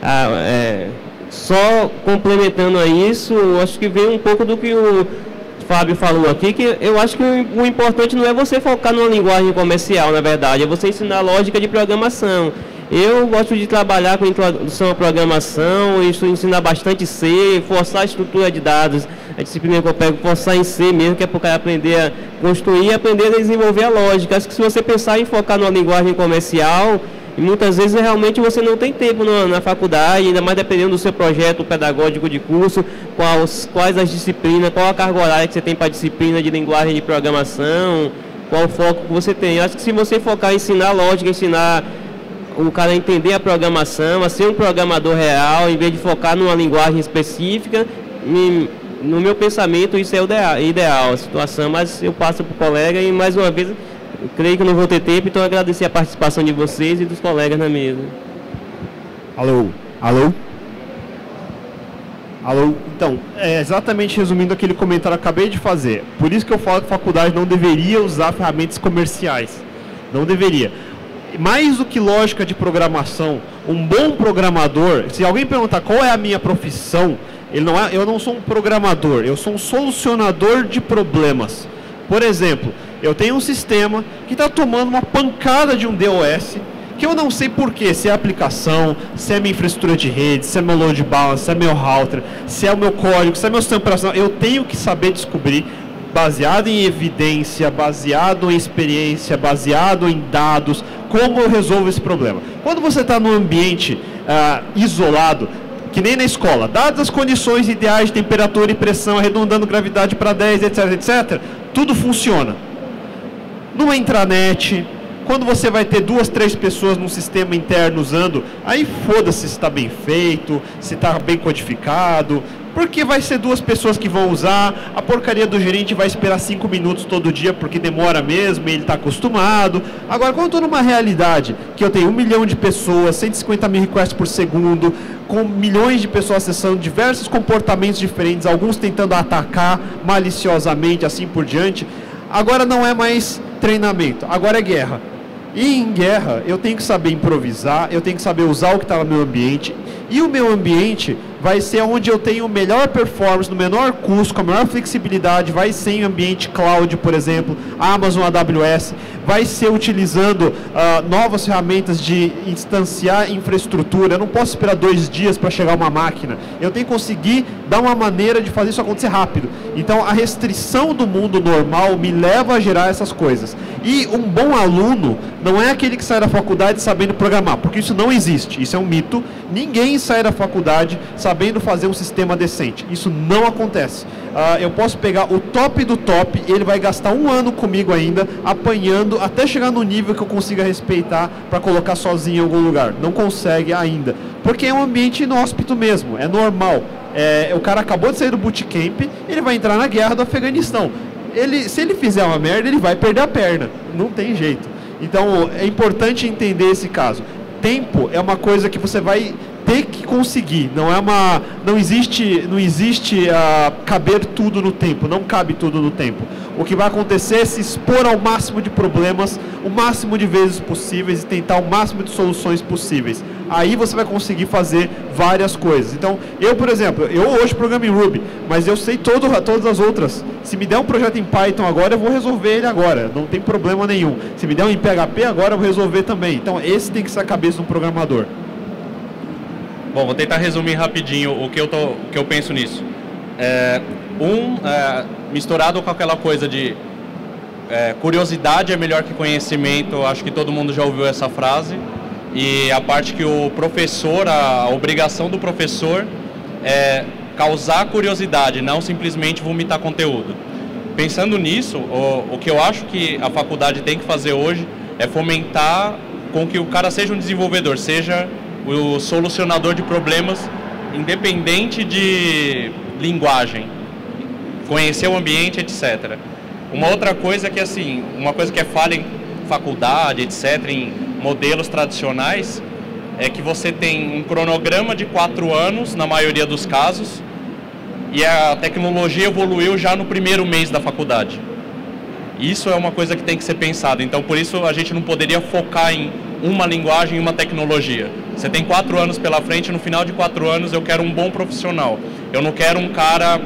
[SPEAKER 1] Só complementando a isso, acho que vem um pouco do que o Fábio falou aqui, que eu acho que o importante não é você focar numa linguagem comercial, na verdade, é você ensinar lógica de programação. Eu gosto de trabalhar com introdução à programação, ensinar bastante C, forçar a estrutura de dados, a disciplina que eu pego, forçar em C mesmo, que é para o cara aprender a construir e aprender a desenvolver a lógica. Acho que se você pensar em focar numa linguagem comercial, muitas vezes realmente você não tem tempo na faculdade, ainda mais dependendo do seu projeto pedagógico de curso, quais as disciplinas, qual a carga horária que você tem para a disciplina de linguagem de programação, qual o foco que você tem. Acho que se você focar em ensinar lógica, ensinar o cara a entender a programação, a ser um programador real, em vez de focar numa linguagem específica, no meu pensamento isso é o ideal a situação, mas eu passo para o colega e mais uma vez eu creio que não vou ter tempo, então agradecer a participação de vocês e dos colegas na mesa.
[SPEAKER 5] Alô? Então, exatamente resumindo aquele comentário que eu acabei de fazer. Por isso que eu falo que a faculdade não deveria usar ferramentas comerciais. Não deveria. Mais do que lógica de programação, um bom programador, se alguém perguntar qual é a minha profissão, eu não sou um programador, eu sou um solucionador de problemas. Por exemplo, eu tenho um sistema que está tomando uma pancada de um DOS, que eu não sei porquê, se é a aplicação, se é minha infraestrutura de rede, se é meu load balance, se é meu router, se é o meu código, se é meu sistema operacional. Eu tenho que saber descobrir, baseado em evidência, baseado em experiência, baseado em dados, como eu resolvo esse problema. Quando você está num ambiente isolado, que nem na escola, dadas as condições ideais de temperatura e pressão, arredondando gravidade para 10, etc, etc, tudo funciona. Numa intranet, quando você vai ter 2, 3 pessoas num sistema interno usando, aí foda-se se está bem feito, se está bem codificado, porque vai ser 2 pessoas que vão usar, a porcaria do gerente vai esperar 5 minutos todo dia, porque demora mesmo, e ele está acostumado. Agora, quando eu estou numa realidade que eu tenho 1 milhão de pessoas, 150 mil requests por segundo, com milhões de pessoas acessando diversos comportamentos diferentes, alguns tentando atacar maliciosamente, assim por diante, agora não é mais treinamento, agora é guerra. E em guerra, eu tenho que saber improvisar, eu tenho que saber usar o que está no meu ambiente. E o meu ambiente vai ser onde eu tenho melhor performance, no menor custo, com a maior flexibilidade, vai ser em ambiente cloud, por exemplo, Amazon AWS, vai ser utilizando novas ferramentas de instanciar infraestrutura. Eu não posso esperar 2 dias para chegar uma máquina. Eu tenho que conseguir dar uma maneira de fazer isso acontecer rápido. Então, a restrição do mundo normal me leva a gerar essas coisas. E um bom aluno não é aquele que sai da faculdade sabendo programar, porque isso não existe, isso é um mito. Ninguém sai da faculdade sabendo fazer um sistema decente, isso não acontece. Eu posso pegar o top do top, ele vai gastar 1 ano comigo ainda, apanhando, até chegar no nível que eu consiga respeitar para colocar sozinho em algum lugar. Não consegue ainda, porque é um ambiente inóspito mesmo, é normal. O cara acabou de sair do bootcamp, ele vai entrar na guerra do Afeganistão. Se ele fizer uma merda, ele vai perder a perna, não tem jeito. Então é importante entender esse caso. Tempo é uma coisa que você vai ter que conseguir, não existe caber tudo no tempo, não cabe tudo no tempo. O que vai acontecer é se expor ao máximo de problemas, o máximo de vezes possíveis e tentar o máximo de soluções possíveis.
[SPEAKER 10] aí você vai conseguir fazer várias coisas. Então, eu, por exemplo, eu hoje programo em Ruby, mas eu sei todas as outras. Se me der um projeto em Python agora, eu vou resolver ele agora, não tem problema nenhum. Se me der um em PHP agora, eu vou resolver também. Então, esse tem que ser a cabeça de um programador.
[SPEAKER 3] Bom, vou tentar resumir rapidinho o que eu penso nisso. Misturado com aquela coisa de curiosidade é melhor que conhecimento, acho que todo mundo já ouviu essa frase. E a parte que o professor, a obrigação do professor é causar curiosidade, não simplesmente vomitar conteúdo. Pensando nisso, o que eu acho que a faculdade tem que fazer hoje é fomentar com que o cara seja um desenvolvedor, seja o solucionador de problemas, independente de linguagem, conhecer o ambiente, etc. Uma outra coisa é que, assim, uma coisa que é falha em faculdade, etc., em modelos tradicionais, é que você tem um cronograma de 4 anos, na maioria dos casos, e a tecnologia evoluiu já no primeiro mês da faculdade. Isso é uma coisa que tem que ser pensada. Então, por isso, a gente não poderia focar em uma linguagem e uma tecnologia. Você tem 4 anos pela frente, no final de 4 anos eu quero um bom profissional. Eu não quero um cara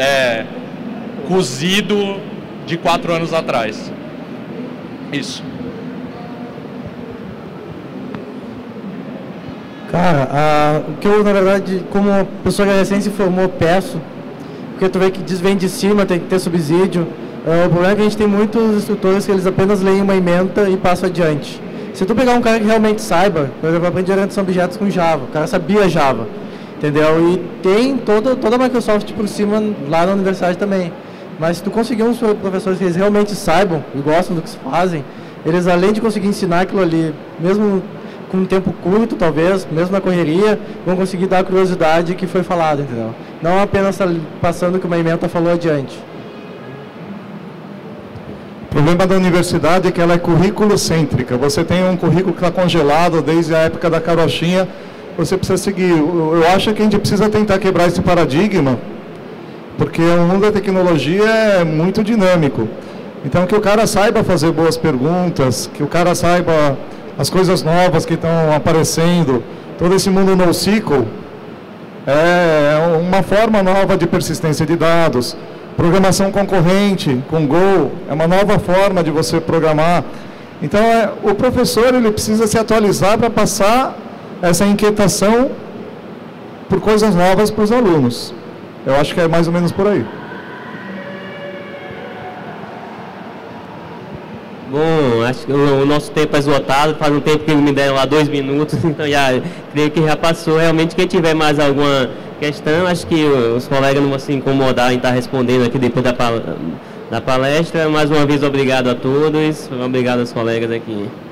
[SPEAKER 3] cozido de 4 anos atrás. Isso.
[SPEAKER 4] Cara, o que eu, na verdade, como pessoa que recém se formou, peço, porque tu vê que vem de cima, tem que ter subsídio. O problema é que a gente tem muitos instrutores que eles apenas leem uma ementa e passam adiante. Se tu pegar um cara que realmente saiba, por exemplo, eu aprendi orientação a objetos com Java, o cara sabia Java, entendeu? E tem toda a Microsoft por cima lá na universidade também. Mas se tu conseguir uns professores que eles realmente saibam e gostam do que se fazem, eles, além de conseguir ensinar aquilo ali, mesmo com um tempo curto, talvez, mesmo na correria, vão conseguir dar a curiosidade que foi falado, entendeu? Não apenas passando o que uma ementa falou adiante.
[SPEAKER 2] O problema da universidade é que ela é currículo-cêntrica. Você tem um currículo que está congelado desde a época da carochinha, você precisa seguir. Eu acho que a gente precisa tentar quebrar esse paradigma, porque o mundo da tecnologia é muito dinâmico. Então, que o cara saiba fazer boas perguntas, que o cara saiba as coisas novas que estão aparecendo, todo esse mundo NoSQL é uma forma nova de persistência de dados. Programação concorrente com Go é uma nova forma de você programar. Então, o professor ele precisa se atualizar para passar essa inquietação por coisas novas para os alunos. Eu acho que é mais ou menos por aí.
[SPEAKER 1] Bom, acho que o nosso tempo é esgotado, faz um tempo que me deram lá 2 minutos, então creio que já passou. Realmente, quem tiver mais alguma questão, acho que os colegas não vão se incomodar em estar respondendo aqui depois da palestra. Mais uma vez, obrigado a todos, obrigado aos colegas aqui.